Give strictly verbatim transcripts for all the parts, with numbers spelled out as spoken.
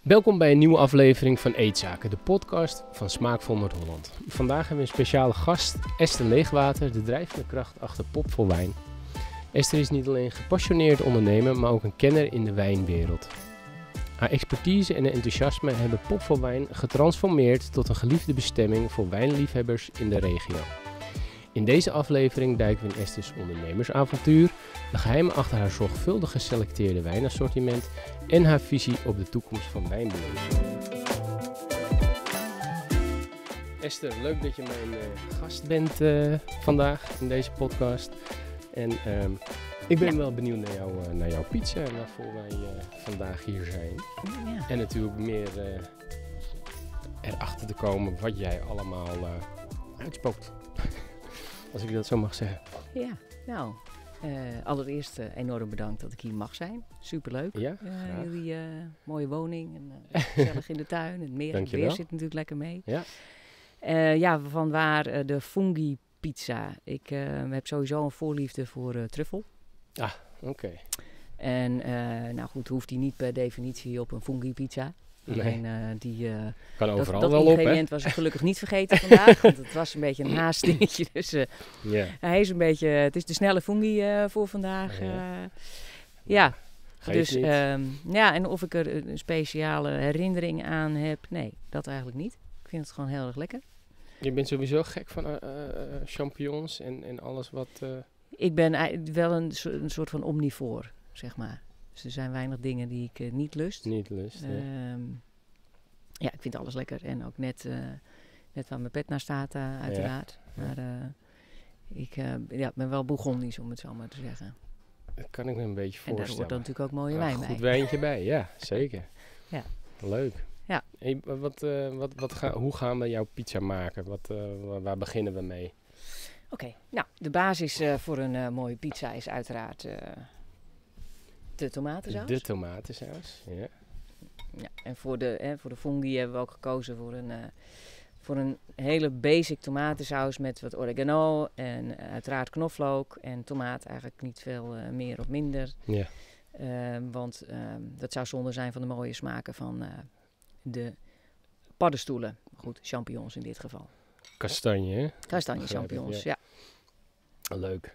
Welkom bij een nieuwe aflevering van Eetzaken, de podcast van Smaakvol Noord-Holland. Vandaag hebben we een speciale gast, Esther Leegwater, de drijvende kracht achter Popvol Wijn. Esther is niet alleen gepassioneerd ondernemer, maar ook een kenner in de wijnwereld. Haar expertise en enthousiasme hebben Popvol Wijn getransformeerd tot een geliefde bestemming voor wijnliefhebbers in de regio. In deze aflevering duiken we in Esther's ondernemersavontuur, de geheimen achter haar zorgvuldig geselecteerde wijnassortiment en haar visie op de toekomst van wijnbeleving. Esther, leuk dat je mijn uh, gast bent uh, vandaag in deze podcast. En um, ik ben ja. wel benieuwd naar, jou, uh, naar jouw pizza en waarvoor wij uh, vandaag hier zijn. Ja. En natuurlijk meer uh, erachter te komen wat jij allemaal uh, uitspookt. Als ik dat zo mag zeggen. Ja, nou, uh, allereerst uh, enorm bedankt dat ik hier mag zijn. Superleuk. Ja, uh, jullie uh, mooie woning en uh, gezellig in de tuin. Het meer en het weer zit natuurlijk lekker mee. Ja, uh, ja vanwaar uh, de fungi pizza. Ik uh, heb sowieso een voorliefde voor uh, truffel. Ah, oké. Okay. En uh, nou goed, hoeft die niet per definitie op een fungi pizza. Alleen uh, die uh, kan overal dat, wel dat op, ingrediënt was ik gelukkig niet vergeten vandaag, want het was een beetje een haastdingetje. Dus uh, yeah. hij is een beetje, het is de snelle fungi uh, voor vandaag. Uh, ja, ja. Dus um, ja, en of ik er een speciale herinnering aan heb, nee, dat eigenlijk niet. Ik vind het gewoon heel erg lekker. Je bent sowieso gek van uh, uh, champignons en, en alles wat... Uh... Ik ben wel een, een soort van omnivoor, zeg maar. Dus er zijn weinig dingen die ik uh, niet lust. Niet lust, um, ja. ja, ik vind alles lekker. En ook net, uh, net waar mijn pet naar staat, uh, uiteraard. Ja. Maar uh, ik uh, ja, ben wel Bourgondisch, om het zo maar te zeggen. Dat kan ik me een beetje voorstellen. En daar hoort dan natuurlijk ook mooie wijn bij. Een goed wijntje bij, ja, zeker. Ja. Leuk. Ja. Hey, wat, uh, wat, wat ga, hoe gaan we jouw pizza maken? Wat, uh, waar, waar beginnen we mee? Oké, okay. Nou, de basis uh, voor een uh, mooie pizza is uiteraard... Uh, De tomatensaus. De tomatensaus, ja. Ja, en voor de, hè, voor de fungi hebben we ook gekozen voor een, uh, voor een hele basic tomatensaus met wat oregano en uh, uiteraard knoflook en tomaat. Eigenlijk niet veel uh, meer of minder. Ja. Uh, want uh, dat zou zonde zijn van de mooie smaken van uh, de paddenstoelen. Goed, champignons in dit geval. Kastanje, hè? Kastanje champignons, ja. ja. Leuk.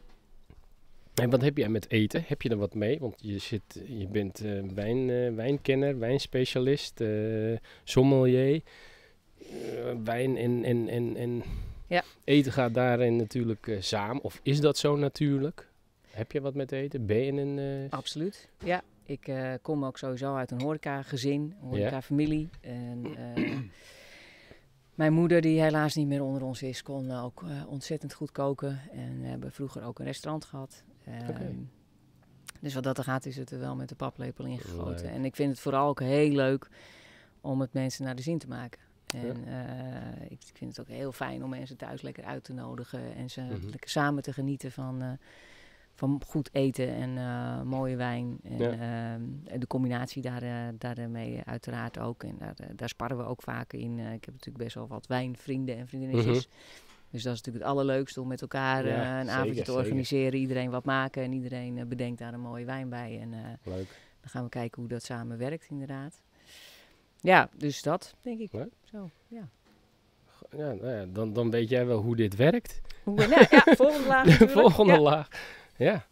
En wat heb jij met eten? Heb je er wat mee? Want je, zit, je bent uh, wijn, uh, wijnkenner, wijnspecialist, uh, sommelier. Uh, wijn en, en, en, en ja. eten gaat daarin natuurlijk uh, samen. Of is dat zo natuurlijk? Heb je wat met eten? Ben je een... Uh... Absoluut, ja. Ik uh, kom ook sowieso uit een horeca-gezin, een horeca-familie. Ja. En... Uh, Mijn moeder, die helaas niet meer onder ons is, kon uh, ook uh, ontzettend goed koken. En we hebben vroeger ook een restaurant gehad. Um, okay. Dus wat dat er gaat, is het er wel met de paplepel ingegoten. En ik vind het vooral ook heel leuk om het mensen naar de zin te maken. En ja. uh, ik vind het ook heel fijn om mensen thuis lekker uit te nodigen. En ze mm-hmm. lekker samen te genieten van, uh, van goed eten en uh, mooie wijn. En ja. uh, de combinatie daar, uh, daarmee uiteraard ook. En daar, uh, daar sparren we ook vaak in. Uh, ik heb natuurlijk best wel wat wijnvrienden en vriendinnetjes. Mm-hmm. Dus dat is natuurlijk het allerleukste om met elkaar uh, ja, een zeker, avondje te organiseren. Zeker. Iedereen wat maken en iedereen uh, bedenkt daar een mooie wijn bij. En uh, Leuk. Dan gaan we kijken hoe dat samen werkt inderdaad. Ja, dus dat denk ik. Leuk. Zo, ja. Ja, nou ja, dan, dan weet jij wel hoe dit werkt. Hoe, nou, ja, volgende laag natuurlijk. De volgende ja. laag. Ja.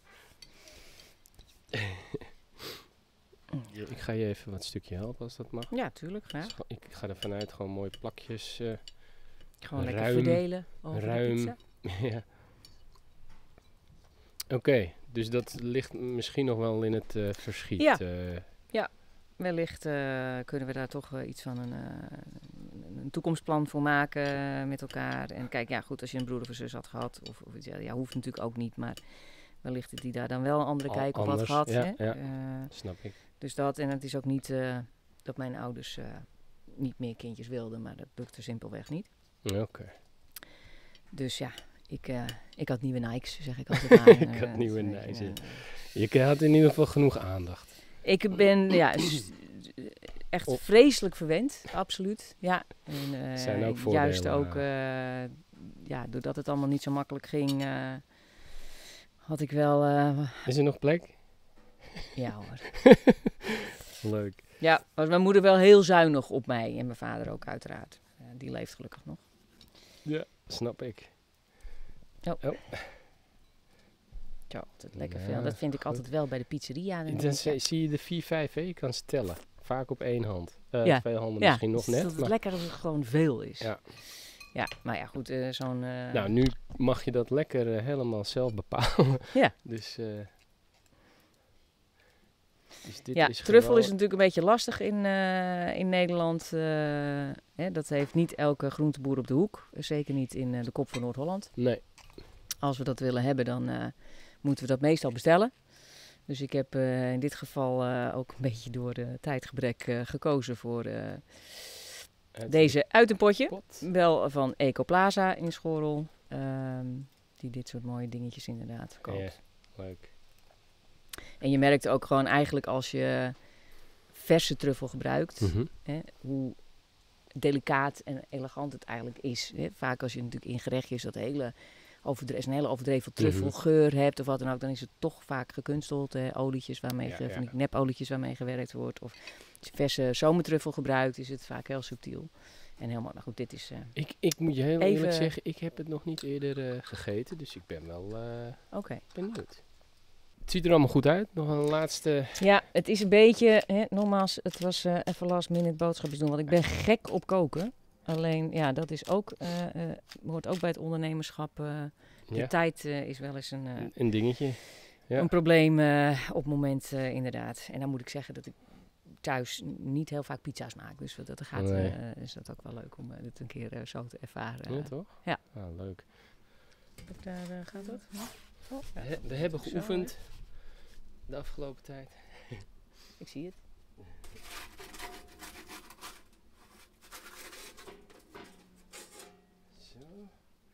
Ik ga je even wat stukje helpen als dat mag. Ja, tuurlijk. Graag. Dus ik ga er vanuit gewoon mooie plakjes. Uh, gewoon ruim, lekker verdelen over ruim, de pizza. Ja. Oké, okay, dus dat ligt misschien nog wel in het uh, verschiet. Ja. Uh. ja. Wellicht uh, kunnen we daar toch uh, iets van een, uh, een toekomstplan voor maken uh, met elkaar. En kijk, ja goed, als je een broer of een zus had gehad, of, of iets, ja, ja, hoeft natuurlijk ook niet, maar wellicht dat die daar dan wel een andere Al, kijk op anders, had gehad. Ja, hè? ja. Uh, Snap ik. Dus dat, en het is ook niet uh, dat mijn ouders uh, niet meer kindjes wilden, maar dat lukte simpelweg niet. Oké. Okay. Dus ja, ik, uh, ik had nieuwe Nikes, zeg ik altijd maar. ik had uh, nieuwe Nikes. Uh, je had in ieder geval genoeg aandacht. Ik ben ja, echt oh. vreselijk verwend, absoluut. Ja, en, uh, zijn ook voordelen. Juist ook, uh, ja, doordat het allemaal niet zo makkelijk ging, uh, had ik wel... Uh, Is er nog plek? Ja hoor. Leuk. Ja, was mijn moeder wel heel zuinig op mij en mijn vader ook uiteraard. Uh, die leeft gelukkig nog. Ja, snap ik. Oh. oh. Zo, altijd lekker ja, veel. Dat vind ik goed. Altijd wel bij de pizzeria. Dan dan zie, zie je de vier, vijf, hè? Je kan ze tellen. Vaak op één hand. Uh, ja. Twee handen ja, misschien nog net. Het is maar... lekker als het gewoon veel is. Ja. Ja, maar ja, goed, uh, zo'n... Uh... Nou, nu mag je dat lekker uh, helemaal zelf bepalen. Ja. Dus... Uh, Dus dit ja, is truffel gewoon... is natuurlijk een beetje lastig in, uh, in Nederland. Uh, hè, dat heeft niet elke groenteboer op de hoek. Zeker niet in uh, de kop van Noord-Holland. Nee. Als we dat willen hebben, dan uh, moeten we dat meestal bestellen. Dus ik heb uh, in dit geval uh, ook een beetje door uh, tijdgebrek uh, gekozen voor uh, uit deze uit een potje. Pot. Wel van Ecoplaza in Schorrel. Uh, die dit soort mooie dingetjes inderdaad verkoopt. Ja, leuk. En je merkt ook gewoon eigenlijk als je verse truffel gebruikt, mm-hmm. hè, hoe delicaat en elegant het eigenlijk is. Hè. Vaak als je natuurlijk in gerechtjes dat hele overdreven, een hele overdreven truffelgeur mm-hmm. hebt of wat dan ook, dan is het toch vaak gekunsteld. Hè. Olietjes waarmee, ja, ge, ja. van die nepolietjes waarmee gewerkt wordt. Of als je verse zomertruffel gebruikt, is het vaak heel subtiel. En helemaal, maar goed, dit is... Uh, ik, ik moet je heel even... eerlijk zeggen, ik heb het nog niet eerder uh, gegeten, dus ik ben wel uh, okay. benieuwd. Het ziet er allemaal goed uit. Nog een laatste... Ja, het is een beetje... Hè, nogmaals, het was uh, even last minute boodschapjes doen. Want ik ben gek op koken. Alleen, ja, dat is ook... Uh, uh, hoort ook bij het ondernemerschap. Uh, de ja. tijd uh, is wel eens een... Uh, een dingetje. Ja. Een probleem uh, op het moment, uh, inderdaad. En dan moet ik zeggen dat ik thuis niet heel vaak pizza's maak. Dus dat gaat, nee. uh, is dat ook wel leuk om uh, dit een keer uh, zo te ervaren. Ja, toch? Ja. Ah, leuk. Of daar uh, gaat dat? Ja. Oh, ja. We, we hebben geoefend zo, de afgelopen tijd. Ik zie het. Zo.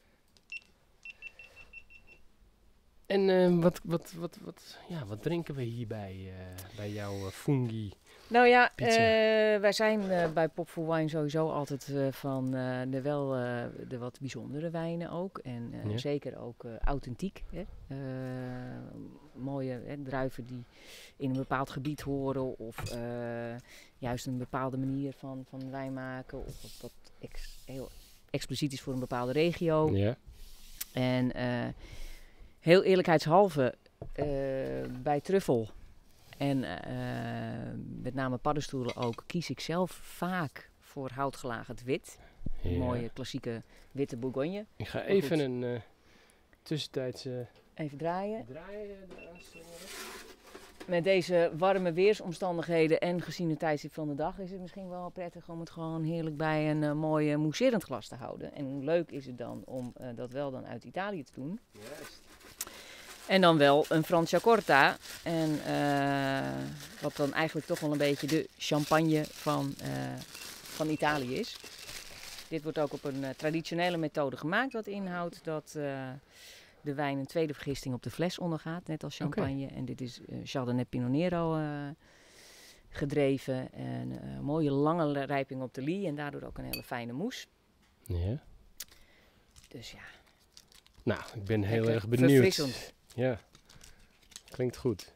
En uh, wat, wat, wat, wat, ja, wat drinken we hierbij uh, bij jouw uh, fungi? Nou ja, uh, wij zijn uh, bij Pop for Wine sowieso altijd uh, van uh, de wel uh, de wat bijzondere wijnen ook. En uh, ja. zeker ook uh, authentiek. Hè? Uh, mooie hè, druiven die in een bepaald gebied horen. Of uh, juist een bepaalde manier van, van wijn maken. Of wat, wat ex, heel expliciet is voor een bepaalde regio. Ja. En uh, heel eerlijkheidshalve uh, bij truffel. En uh, met name paddenstoelen ook, kies ik zelf vaak voor houtgelagerd wit. Ja. Een mooie klassieke witte Bourgogne. Ik ga even een uh, tussentijdse... Even draaien. Draaien eraan slingeren. Met deze warme weersomstandigheden en gezien de tijdstip van de dag is het misschien wel prettig om het gewoon heerlijk bij een uh, mooi uh, mousserend glas te houden. En hoe leuk is het dan om uh, dat wel dan uit Italië te doen. Juist. En dan wel een Franciacorta. En uh, wat dan eigenlijk toch wel een beetje de champagne van, uh, van Italië is. Dit wordt ook op een uh, traditionele methode gemaakt. Wat inhoudt dat uh, de wijn een tweede vergisting op de fles ondergaat. Net als champagne. Okay. En dit is uh, Chardonnay Pinot Nero uh, gedreven. En uh, een mooie lange rijping op de lie. En daardoor ook een hele fijne mousse. Ja. Dus ja. Nou, ik ben heel Lekker erg benieuwd. Verfrissend. Ja, klinkt goed.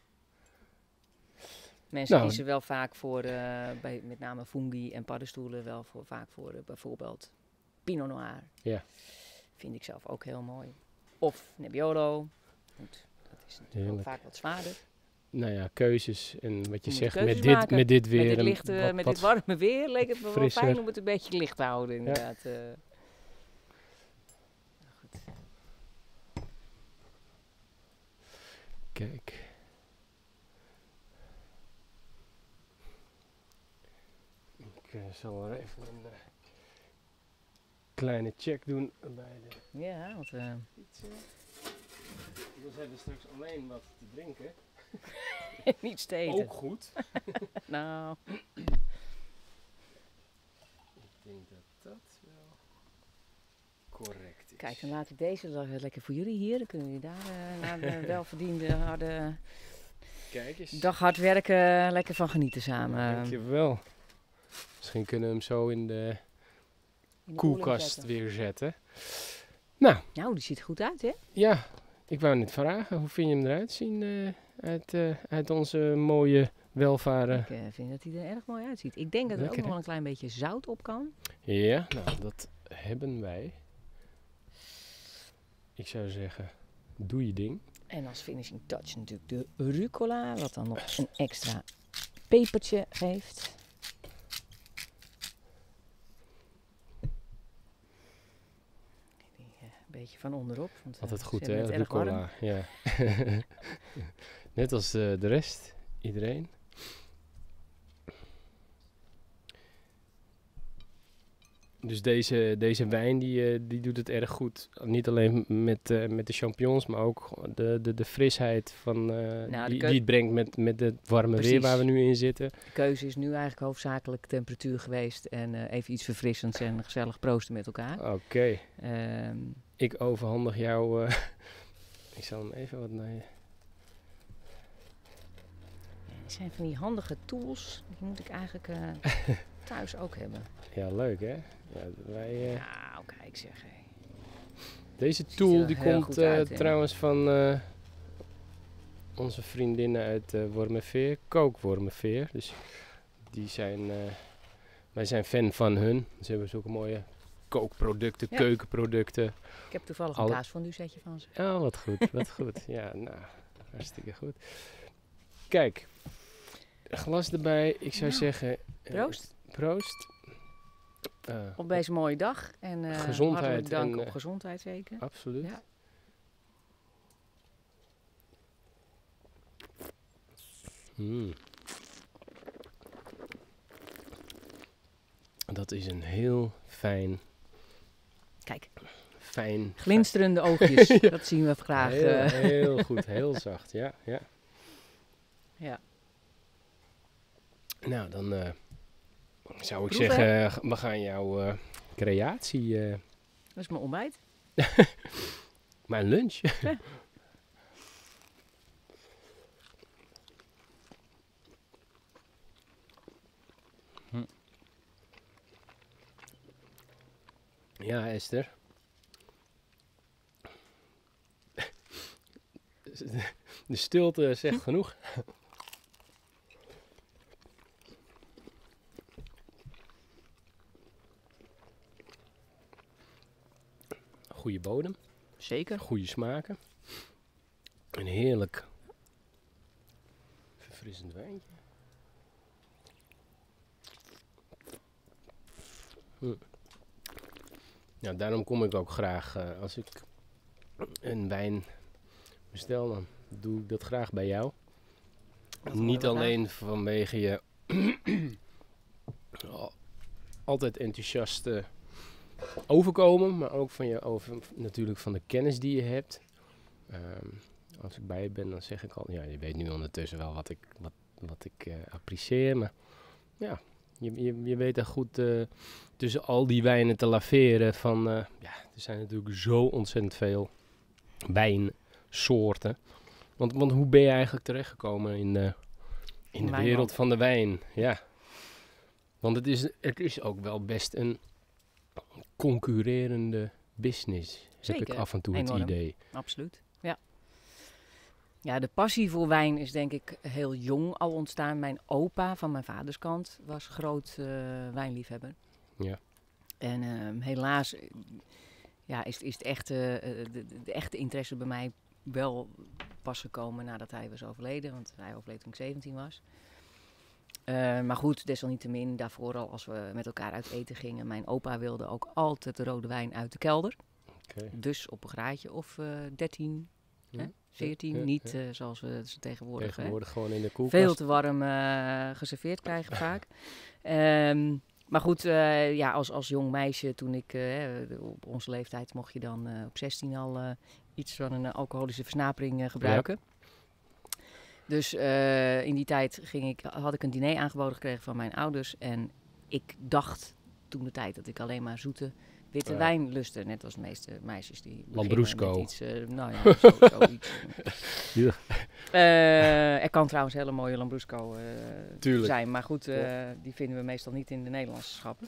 Mensen nou, kiezen wel vaak voor, uh, bij met name fungi en paddenstoelen, wel voor, vaak voor uh, bijvoorbeeld Pinot Noir. Ja. Vind ik zelf ook heel mooi. Of Nebbiolo. Goed, dat is natuurlijk ook vaak wat zwaarder. Nou ja, keuzes en wat je, je zegt met dit, met dit weer. Met dit, lichte, wat, met wat dit warme weer leek het me wel fijn om het een beetje licht te houden inderdaad. Ja. Uh, Kijk. Ik uh, zal er even een uh, kleine check doen bij de ja, want uh... pizza. Dus hebben we straks alleen wat te drinken. Niet steden. Ook goed. Nou. Ik denk dat dat wel correct is. Kijk, dan laat ik deze dag lekker voor jullie hier. Dan kunnen jullie daar uh, na de welverdiende harde Kijk eens. dag hard werken lekker van genieten samen. Ja, dankjewel. Misschien kunnen we hem zo in de, in de koelkast zetten. weer zetten. Nou. Nou, die ziet er goed uit, hè? Ja, ik wou net vragen. Hoe vind je hem eruit zien uh, uit, uh, uit onze mooie welvaren. Ik uh, vind dat hij er erg mooi uitziet. Ik denk dat er ook nog wel een klein beetje zout op kan. Ja, nou, dat hebben wij. Ik zou zeggen, doe je ding. En als finishing touch natuurlijk de rucola, wat dan nog een extra pepertje geeft. Die, uh, een beetje van onderop. Want, uh, altijd goed, hè? Rucola. Ja. Net als uh, de rest, iedereen. Dus deze, deze wijn die, uh, die doet het erg goed. Niet alleen met, uh, met de champignons, maar ook de, de, de frisheid van, uh, nou, die, die het brengt met, met het warme Precies. weer waar we nu in zitten. De keuze is nu eigenlijk hoofdzakelijk temperatuur geweest en uh, even iets verfrissends en gezellig proosten met elkaar. Oké. Okay. Um, Ik overhandig jou... Uh, ik zal hem even wat naar je... Het zijn van die handige tools, die moet ik eigenlijk uh, thuis ook hebben. Ja, leuk hè? Ja, wij, uh... nou, kijk zeg. Hey. Deze tool die komt uh, uit, trouwens van uh, onze vriendinnen uit uh, Wormerveer, Kookwormerveer. Dus die zijn, uh, wij zijn fan van hun. Ze hebben zulke mooie kookproducten, ja. keukenproducten. Ik heb toevallig Alle... een kaasfondue setje van ze. Oh, wat goed, wat goed. Ja, nou, hartstikke goed. Kijk, glas erbij. Ik zou nou, zeggen... Proost. Uh, proost. Uh, op deze mooie dag. En uh, gezondheid. dank en, op uh, gezondheid zeker. Absoluut. Ja. Mm. Dat is een heel fijn... Kijk. Fijn. Glinsterende oogjes. Ja. Dat zien we graag. Heel, uh. heel goed. Heel zacht. Ja, ja. Ja. Nou, dan uh, zou ik Proef, zeggen, hè? we gaan jouw uh, creatie... Uh... Dat is mijn ontbijt. Mijn lunch. Ja. hm. Ja, Esther. De stilte zegt genoeg. Goede bodem. Zeker. Goede smaken. Een heerlijk verfrissend wijntje. Hm. Ja, daarom kom ik ook graag, uh, als ik een wijn bestel, dan doe ik dat graag bij jou. Niet alleen graag. Vanwege je altijd enthousiast uh, overkomen, maar ook van je over, natuurlijk van de kennis die je hebt. Um, als ik bij je ben, dan zeg ik al, ja, je weet nu ondertussen wel wat ik, wat, wat ik uh, apprecieer, maar ja, je, je, je weet er goed uh, tussen al die wijnen te laveren van, uh, ja, er zijn natuurlijk zo ontzettend veel wijnsoorten. Want, want hoe ben je eigenlijk terechtgekomen in, uh, in de Mijn wereld man. van de wijn? Ja. Want het is, het is ook wel best een concurrerende business. Zeker. Heb ik af en toe Enorm. het idee. Absoluut, ja. Ja, de passie voor wijn is denk ik heel jong al ontstaan. Mijn opa van mijn vaders kant was groot uh, wijnliefhebber. Ja. En uh, helaas ja, is, is het echte, uh, de, de echte interesse bij mij wel pas gekomen nadat hij was overleden. Want hij overleed toen ik zeventien was. Uh, maar goed, desalniettemin, daarvoor al als we met elkaar uit eten gingen. Mijn opa wilde ook altijd de rode wijn uit de kelder. Okay. Dus op een graadje of uh, dertien, hm? hè, veertien. Ja, ja, niet uh, zoals we ze tegenwoordig, tegenwoordig gewoon in de koelkast. Veel te warm uh, geserveerd krijgen vaak. Um, maar goed, uh, ja, als, als jong meisje, toen ik uh, op onze leeftijd mocht je dan uh, op zestien al uh, iets van een uh, alcoholische versnapering uh, gebruiken. Ja. Dus uh, in die tijd ging ik, had ik een diner aangeboden gekregen van mijn ouders. En ik dacht toen de tijd dat ik alleen maar zoete witte ja. wijn lustte. Net als de meeste meisjes die Lambrusco. Met iets, uh, nou ja, zo, zoiets. ja. uh, er kan trouwens hele mooie Lambrusco uh, zijn. Maar goed, uh, ja. die vinden we meestal niet in de Nederlandse schappen.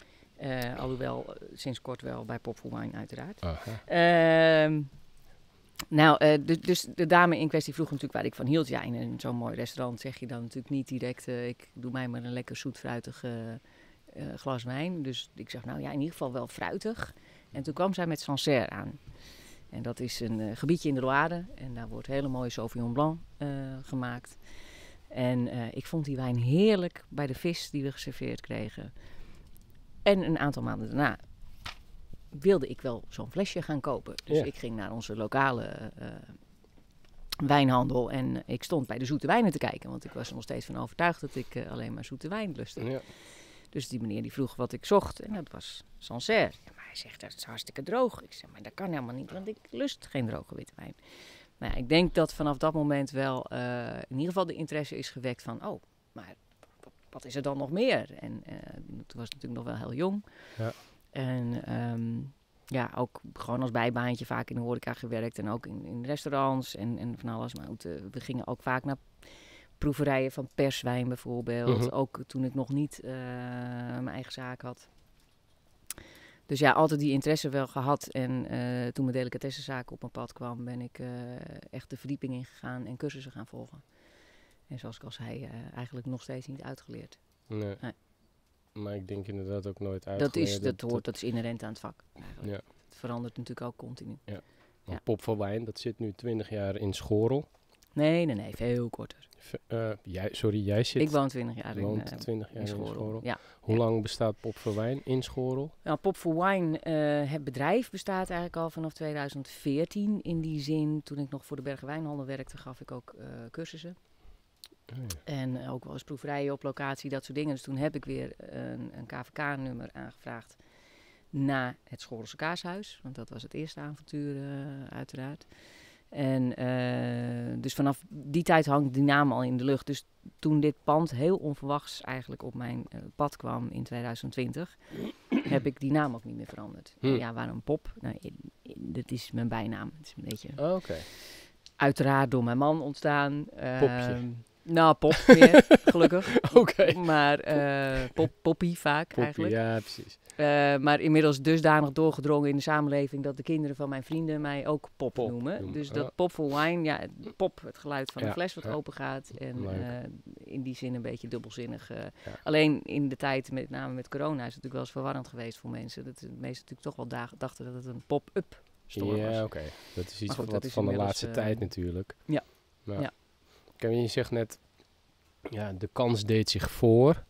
Uh, alhoewel, uh, sinds kort wel bij Pop voor Wine uiteraard. Uh, Nou, uh, dus, dus de dame in kwestie vroeg natuurlijk waar ik van hield. Ja, in een zo'n mooi restaurant zeg je dan natuurlijk niet direct... Uh, ik doe mij maar een lekker zoet-fruitig uh, uh, glas wijn. Dus ik zeg, nou ja, in ieder geval wel fruitig. En toen kwam zij met Sancerre aan. En dat is een uh, gebiedje in de Loire. En daar wordt hele mooie Sauvignon Blanc uh, gemaakt. En uh, ik vond die wijn heerlijk bij de vis die we geserveerd kregen. En een aantal maanden daarna wilde ik wel zo'n flesje gaan kopen. Dus ja. ik ging naar onze lokale uh, wijnhandel en ik stond bij de zoete wijnen te kijken. Want ik was er nog steeds van overtuigd dat ik uh, alleen maar zoete wijn lustte. Ja. Dus die meneer die vroeg wat ik zocht en dat was Sancerre. Ja, maar hij zegt, dat is hartstikke droog. Ik zeg, maar dat kan helemaal niet, want ik lust geen droge witte wijn. Nou ja, ik denk dat vanaf dat moment wel uh, in ieder geval de interesse is gewekt van, oh, maar wat is er dan nog meer? En uh, toen was ik natuurlijk nog wel heel jong. Ja. En um, ja, ook gewoon als bijbaantje vaak in de horeca gewerkt en ook in, in restaurants en, en van alles. Maar goed, uh, we gingen ook vaak naar proeverijen van perswijn bijvoorbeeld. Mm-hmm. Ook toen ik nog niet uh, mijn eigen zaak had. Dus ja, altijd die interesse wel gehad. En uh, toen mijn delicatessenzaak op mijn pad kwam, ben ik uh, echt de verdieping ingegaan en cursussen gaan volgen. En zoals ik al zei, uh, eigenlijk nog steeds niet uitgeleerd. Nee. nee. Maar ik denk inderdaad ook nooit uitgeleerd. Dat is, dat, dat, hoort, dat is inherent aan het vak eigenlijk. Ja. Het verandert natuurlijk ook continu. Ja. Ja. Pop voor Wijn, dat zit nu twintig jaar in Schorel. Nee, nee, nee, veel korter. Uh, jij, sorry, jij zit... Ik woon twintig jaar in, uh, twintig jaar in Schorel. In Schorel. Ja. Hoe ja. lang bestaat Pop voor Wijn in Schorel? Nou, Pop voor Wijn, uh, het bedrijf bestaat eigenlijk al vanaf tweeduizend veertien. In die zin, toen ik nog voor de Bergen Wijnhandel werkte, gaf ik ook uh, cursussen. Oh ja. En ook wel eens proeverijen op locatie, dat soort dingen. Dus toen heb ik weer een, een K V K-nummer aangevraagd na het Schorelse Kaashuis. Want dat was het eerste avontuur uh, uiteraard. En uh, dus vanaf die tijd hangt die naam al in de lucht. Dus toen dit pand heel onverwachts eigenlijk op mijn uh, pad kwam in tweeduizend twintig... heb ik die naam ook niet meer veranderd. Hm. Ja, waarom Pop? Nou, in, in, dat is mijn bijnaam. Het is een beetje oh, okay. uiteraard door mijn man ontstaan. Uh, Popje. Nou, Pop weer, gelukkig. Oké. Okay. Maar uh, pop, Poppy vaak Poppy, eigenlijk. Ja, precies. Uh, maar inmiddels dusdanig doorgedrongen in de samenleving dat de kinderen van mijn vrienden mij ook Pop, pop noemen. noemen. Dus dat oh. Pop for Wine, ja, Pop, het geluid van ja, een fles wat ja. open gaat. En uh, in die zin een beetje dubbelzinnig. Uh, ja. Alleen in de tijd, met name met corona, is het natuurlijk wel eens verwarrend geweest voor mensen. Dat de meesten natuurlijk toch wel dagen, dachten dat het een pop-up store ja, was. Ja, oké. Okay. Dat is iets goed, wat is van de laatste uh, tijd natuurlijk. Ja. ja. ja. Je zegt net, ja, de kans deed zich voor.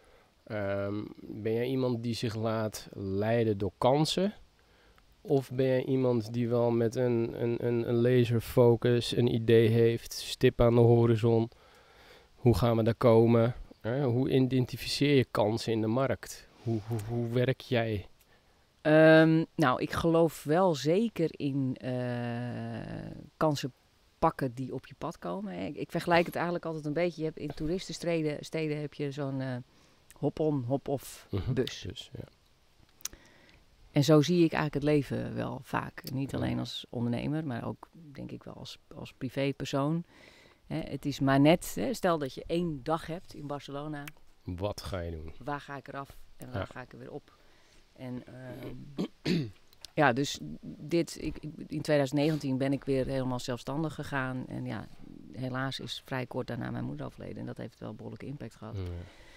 Um, ben jij iemand die zich laat leiden door kansen? Of ben jij iemand die wel met een, een, een, een laserfocus een idee heeft, stip aan de horizon? Hoe gaan we daar komen? Uh, hoe identificeer je kansen in de markt? Hoe, hoe, hoe werk jij? Um, nou, ik geloof wel zeker in uh, kansen pakken die op je pad komen. Ik, ik vergelijk het eigenlijk altijd een beetje. Je hebt in toeristensteden steden heb je zo'n uh, hop-on, hop-off uh-huh. bus. Dus, ja. En zo zie ik eigenlijk het leven wel vaak. Niet alleen als ondernemer, maar ook denk ik wel als, als privépersoon. Hè, het is maar net, hè, stel dat je één dag hebt in Barcelona. Wat ga je doen? Waar ga ik eraf en waar ja. ga ik er weer op? En uh, ja, dus dit, ik, in twintig negentien ben ik weer helemaal zelfstandig gegaan. En ja, helaas is vrij kort daarna mijn moeder overleden. En dat heeft wel behoorlijke impact gehad. Ja.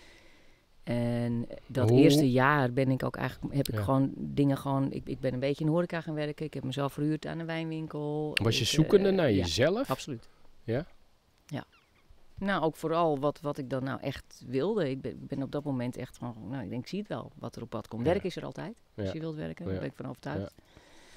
En dat Hoe? eerste jaar ben ik ook eigenlijk, heb ik ja. gewoon dingen gewoon, ik, ik ben een beetje in de horeca gaan werken. Ik heb mezelf verhuurd aan een wijnwinkel. Was je ik, zoekende uh, naar ja, jezelf? Absoluut. Ja? Ja. Nou, ook vooral wat, wat ik dan nou echt wilde. Ik ben, ben op dat moment echt van, nou, ik denk, ik zie het wel wat er op pad komt. Ja. Werk is er altijd, als ja. je wilt werken. Daar ja. ben ik van overtuigd. Ja.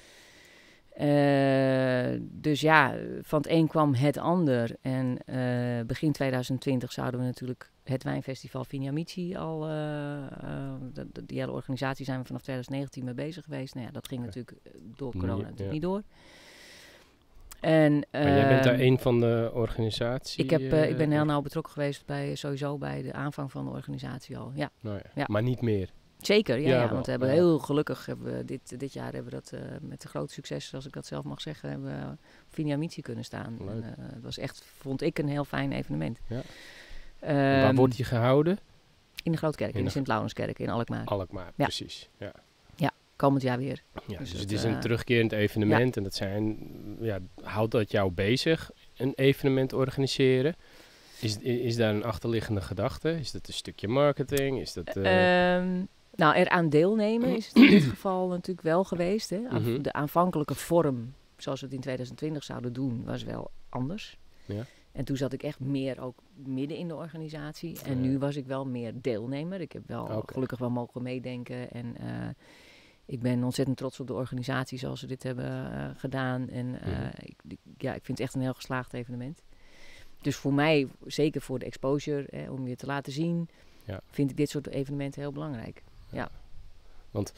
Uh, dus ja, van het een kwam het ander. En uh, begin twintig twintig zouden we natuurlijk het wijnfestival Vignamici al... Uh, uh, de, de, die hele organisatie zijn we vanaf twintig negentien mee bezig geweest. Nou ja, dat ging okay. natuurlijk door corona nee, natuurlijk ja. niet door. En, uh, maar jij bent daar een van de organisatie? Ik, heb, uh, ik ben heel nauw betrokken geweest bij sowieso bij de aanvang van de organisatie al. Ja. Nou ja. Ja. Maar niet meer? Zeker, ja, ja, ja want we hebben heel gelukkig hebben we dit, dit jaar hebben we dat uh, met een groot succes, als ik dat zelf mag zeggen, hebben we op Vignamici kunnen staan. En, uh, het was echt, vond ik, een heel fijn evenement. Ja. Um, Waar wordt die gehouden? In de Grootkerk, in, in de Sint-Laurenskerk in Alkmaar. Alkmaar, ja. precies. Ja. Ja. komend jaar weer. Ja, dus, dus het dat, is een uh, terugkerend evenement. Ja. En dat zijn, ja, houdt dat jou bezig, een evenement organiseren? Is, is daar een achterliggende gedachte? Is dat een stukje marketing? Is dat... Uh... Um, nou, eraan deelnemen is het in dit geval natuurlijk wel geweest. Hè. Aan, Mm-hmm. De aanvankelijke vorm, zoals we het in twintig twintig zouden doen, was wel anders. Ja. En toen zat ik echt meer ook midden in de organisatie. En Ja. nu was ik wel meer deelnemer. Ik heb wel Okay. gelukkig wel mogen meedenken. En uh, ik ben ontzettend trots op de organisatie zoals ze dit hebben uh, gedaan. En uh, Mm-hmm. ik, ja, ik vind het echt een heel geslaagd evenement. Dus voor mij, zeker voor de exposure, hè, om je te laten zien, ja. vind ik dit soort evenementen heel belangrijk. Ja. Want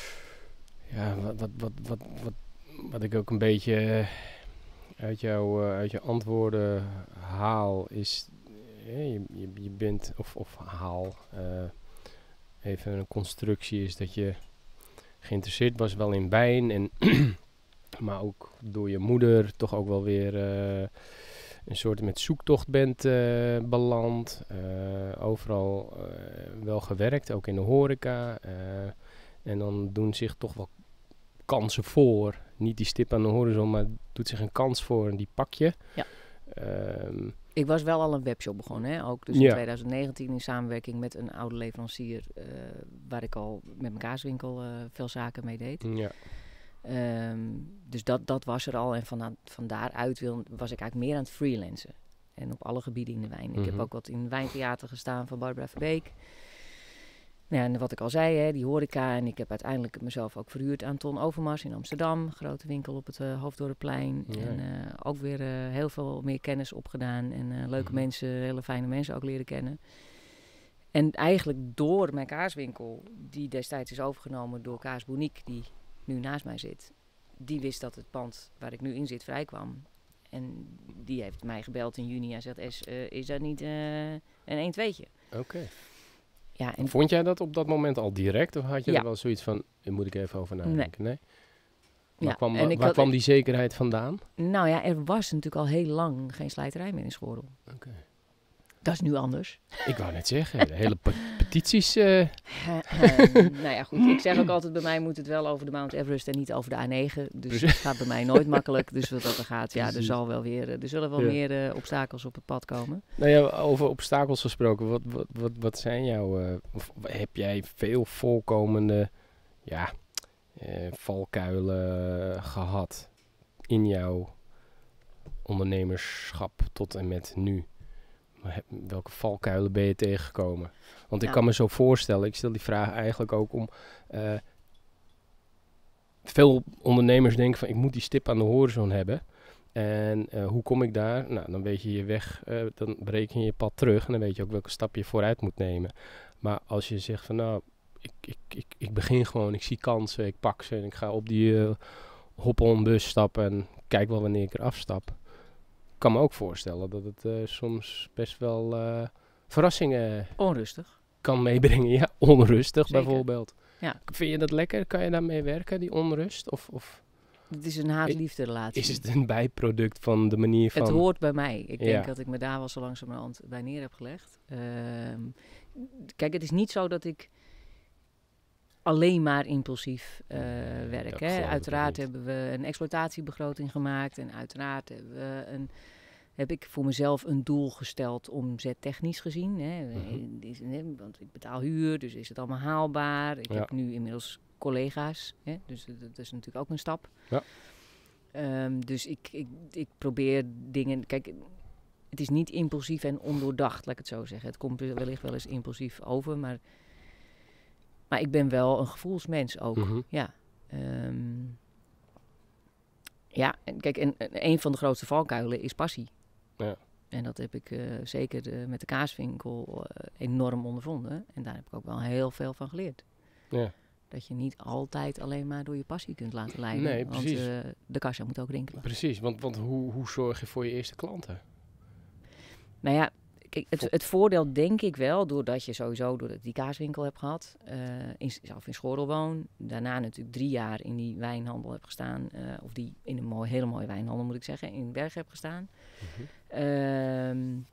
ja, wat, wat, wat, wat, wat, wat ik ook een beetje uit, jou, uh, uit je antwoorden haal is, uh, je, je, je bent, of, of haal, uh, even een constructie is dat je geïnteresseerd was wel in wijn, en maar ook door je moeder toch ook wel weer uh, een soort met zoektocht bent uh, beland. Uh, overal uh, wel gewerkt, ook in de horeca. Uh, en dan doen zich toch wel kansen voor. Niet die stip aan de horizon, maar doet zich een kans voor en die pak je. Ja. Um, ik was wel al een webshop begonnen, hè? Ook dus in ja. twintig negentien in samenwerking met een oude leverancier, uh, waar ik al met mijn kaaswinkel uh, veel zaken mee deed. Ja. Um, dus dat, dat was er al. En van, van daaruit wil, was ik eigenlijk meer aan het freelancen. En op alle gebieden in de wijn. Mm-hmm. Ik heb ook wat in het wijntheater gestaan van Barbara Verbeek. Nou ja, en wat ik al zei, hè, die horeca. En ik heb uiteindelijk mezelf ook verhuurd aan Ton Overmars in Amsterdam. Grote winkel op het uh, Hoofddorpplein. Ja. En uh, ook weer uh, heel veel meer kennis opgedaan. En uh, leuke mm-hmm. mensen, hele fijne mensen ook leren kennen. En eigenlijk door mijn kaaswinkel, die destijds is overgenomen door Kaas Boniek, die nu naast mij zit, die wist dat het pand waar ik nu in zit vrij kwam. En die heeft mij gebeld in juni en zegt, es, uh, is dat niet uh, een een-tweetje? Oké. Okay. Ja, en vond jij dat op dat moment al direct? Of had je ja. er wel zoiets van, daar moet ik even over nadenken? Nee. nee? Waar, ja, kwam, en waar had, kwam die zekerheid vandaan? Nou ja, er was natuurlijk al heel lang geen slijterij meer in Schorrel. Oké. Okay. Dat is nu anders. Ik wou net zeggen, de hele pe- petities... Uh... Uh, uh, nou ja, goed. Ik zeg ook altijd, bij mij moet het wel over de Mount Everest en niet over de A negen. Dus het gaat bij mij nooit makkelijk. Dus wat dat er gaat, ja, er, zal wel weer, er zullen wel ja. meer uh, obstakels op het pad komen. Nou ja, over obstakels gesproken. Wat, wat, wat, wat zijn jouw... Uh, of heb jij veel voorkomende ja, uh, valkuilen gehad in jouw ondernemerschap tot en met nu? Welke valkuilen ben je tegengekomen? Want ik ja. kan me zo voorstellen, ik stel die vraag eigenlijk ook om... Uh, veel ondernemers denken van, ik moet die stip aan de horizon hebben. En uh, hoe kom ik daar? Nou, dan weet je je weg, uh, dan bereken je je pad terug. En dan weet je ook welke stap je vooruit moet nemen. Maar als je zegt van, nou, ik, ik, ik, ik begin gewoon, ik zie kansen, ik pak ze... en ik ga op die uh, hop-on bus stappen en kijk wel wanneer ik er afstap. Ik kan me ook voorstellen dat het uh, soms best wel uh, verrassingen onrustig kan meebrengen. Ja, onrustig Zeker. Bijvoorbeeld. Ja. Vind je dat lekker? Kan je daarmee werken, die onrust? Of, of het is een haat-liefde relatie. Is het een bijproduct van de manier van... Het hoort bij mij. Ik ja. denk dat ik me daar wel zo langzamerhand bij neer heb gelegd. Uh, kijk, het is niet zo dat ik alleen maar impulsief uh, werk. Hè. Uiteraard hebben we een exploitatiebegroting gemaakt. En uiteraard hebben we een, heb ik voor mezelf een doel gesteld omzettechnisch gezien. Hè. Mm-hmm. Is, hè, want ik betaal huur, dus is het allemaal haalbaar. Ik ja. heb nu inmiddels collega's. Hè, dus dat, dat is natuurlijk ook een stap. Ja. Um, dus ik, ik, ik probeer dingen... Kijk, het is niet impulsief en ondoordacht, laat ik het zo zeggen. Het komt wellicht wel eens impulsief over, maar... Maar ik ben wel een gevoelsmens ook, mm-hmm. ja. Um, ja, en kijk, en, en een van de grootste valkuilen is passie. Ja. En dat heb ik uh, zeker de, met de kaaswinkel uh, enorm ondervonden. En daar heb ik ook wel heel veel van geleerd. Ja. Dat je niet altijd alleen maar door je passie kunt laten leiden. Nee, precies. Want uh, de kassa moet ook rinkelen. Precies, want, want hoe, hoe zorg je voor je eerste klanten? Nou ja, kijk, het, het voordeel denk ik wel, doordat je sowieso doordat ik die kaaswinkel heb gehad, uh, in, zelf in Schorrel woon, daarna natuurlijk drie jaar in die wijnhandel heb gestaan, uh, of die in een mooi, hele mooie wijnhandel moet ik zeggen, in Berg heb gestaan. Mm-hmm. Um,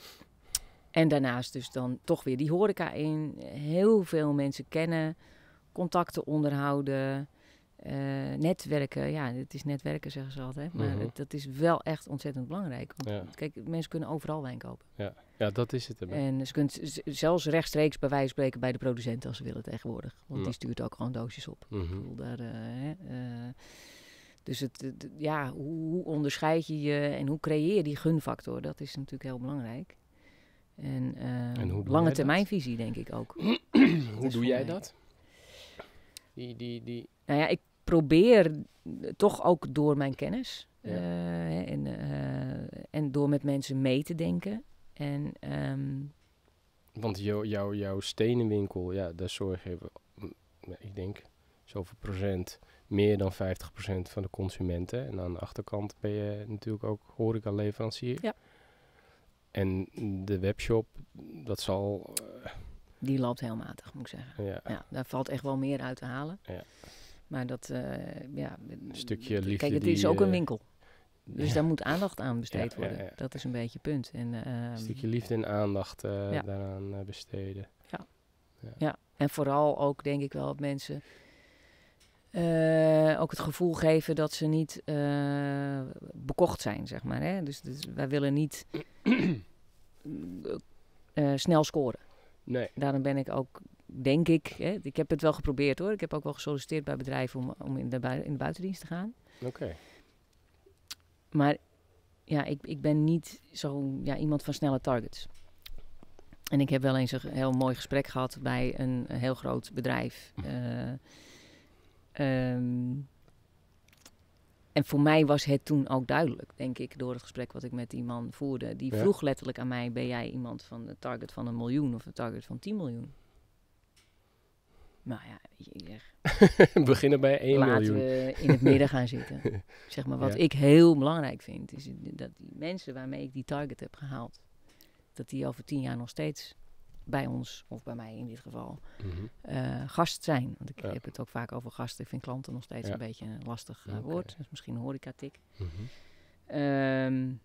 en daarnaast dus dan toch weer die horeca in, heel veel mensen kennen, contacten onderhouden, uh, netwerken. Ja, het is netwerken, zeggen ze altijd. Maar Mm-hmm. het, dat is wel echt ontzettend belangrijk. Want, Ja. Kijk, mensen kunnen overal wijn kopen. Ja, ja dat is het. Erbij. En ze kunnen z- zelfs rechtstreeks bij wijze van spreken bij de producent als ze willen tegenwoordig. Want Ja. die stuurt ook gewoon doosjes op. Mm-hmm. Ik bedoel, daar, uh, hè, uh, dus het, het, ja, hoe, hoe onderscheid je je en hoe creëer je die gunfactor? Dat is natuurlijk heel belangrijk. En, uh, en hoe doe lange jij termijnvisie, denk ik ook. hoe doe jij dat? Die, die, die... Nou ja, ik probeer toch ook door mijn kennis Ja. uh, en, uh, en door met mensen mee te denken. En, um, Want jou, jou, jouw stenenwinkel, ja, daar zorg je, ik denk, zoveel procent, meer dan vijftig procent van de consumenten. En aan de achterkant ben je natuurlijk ook horeca-leverancier. Ja. En de webshop, dat zal... Uh, Die loopt heel matig, moet ik zeggen. Ja. Ja, daar valt echt wel meer uit te halen. Ja. Maar dat, uh, ja... Een stukje liefde. Kijk, het die, is ook uh, een winkel. Dus ja. daar moet aandacht aan besteed ja, worden. ja, ja. Dat is een beetje het punt. En, uh, een stukje liefde en aandacht uh, ja. daaraan uh, besteden. Ja. Ja. ja, en vooral ook denk ik wel dat mensen uh, ook het gevoel geven dat ze niet uh, bekocht zijn, zeg maar. Hè? Dus, dus wij willen niet uh, snel scoren. Nee. Daarom ben ik ook, denk ik, hè, ik heb het wel geprobeerd hoor. Ik heb ook wel gesolliciteerd bij bedrijven om, om in, de bui- in de buitendienst te gaan. Oké. Okay. Maar ja, ik, ik ben niet zo ja, iemand van snelle targets. En ik heb wel eens een heel mooi gesprek gehad bij een, een heel groot bedrijf. Uh, um, en voor mij was het toen ook duidelijk, denk ik, door het gesprek wat ik met die man voerde. Die ja. vroeg letterlijk aan mij, ben jij iemand van een target van een miljoen of een target van tien miljoen? Nou ja, ik zeg... We beginnen bij één Laten miljoen. we in het midden gaan zitten. Zeg maar, wat ja. ik heel belangrijk vind, is dat die mensen waarmee ik die target heb gehaald, dat die over tien jaar nog steeds bij ons, of bij mij in dit geval, mm-hmm. uh, gast zijn. Want ik ja. heb het ook vaak over gasten. Ik vind klanten nog steeds ja. een beetje een lastig uh, okay. woord. Dat is misschien een horecatik. Mm-hmm. Um,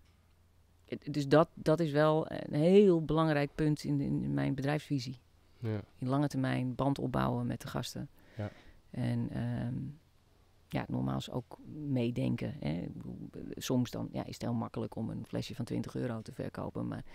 dus dat, dat is wel een heel belangrijk punt in, in mijn bedrijfsvisie. Ja. In lange termijn band opbouwen met de gasten. Ja. En um, ja, nogmaals ook meedenken. Hè. Soms dan ja, is het heel makkelijk om een flesje van twintig euro te verkopen. Maar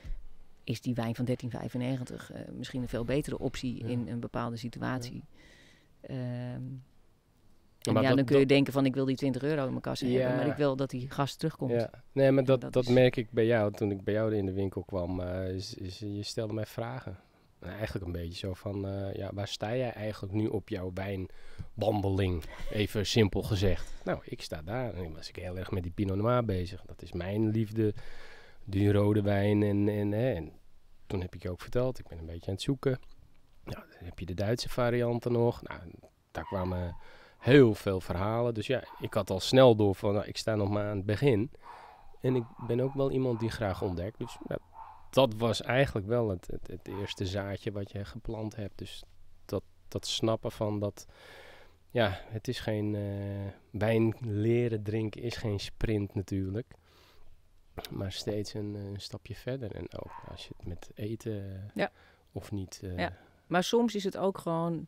is die wijn van dertien vijfennegentig uh, misschien een veel betere optie ja. in een bepaalde situatie. Ja. Um, en maar ja, dat, dan kun je dat, denken van ik wil die twintig euro in mijn kassa ja. hebben. Maar ik wil dat die gast terugkomt. Ja. Nee, maar dat, dat, dat is... merk ik bij jou. Toen ik bij jou in de winkel kwam, uh, is, is, je stelde mij vragen. Nou, eigenlijk een beetje zo van, uh, ja, waar sta jij eigenlijk nu op jouw wijnwandeling? Even simpel gezegd. Nou, ik sta daar. En dan was ik heel erg met die Pinot Noir bezig. Dat is mijn liefde, die rode wijn. En, en, hè, en toen heb ik je ook verteld, ik ben een beetje aan het zoeken. Nou, dan heb je de Duitse varianten nog. Nou, daar kwamen heel veel verhalen. Dus ja, ik had al snel door van, nou, ik sta nog maar aan het begin. En ik ben ook wel iemand die graag ontdekt. Dus nou, dat was eigenlijk wel het, het, het eerste zaadje wat je geplant hebt. Dus dat, dat snappen van dat... Ja, het is geen... Uh, wijn leren drinken is geen sprint natuurlijk. Maar steeds een, een stapje verder. En ook als je het met eten ja. of niet... Uh, ja. Maar soms is het ook gewoon...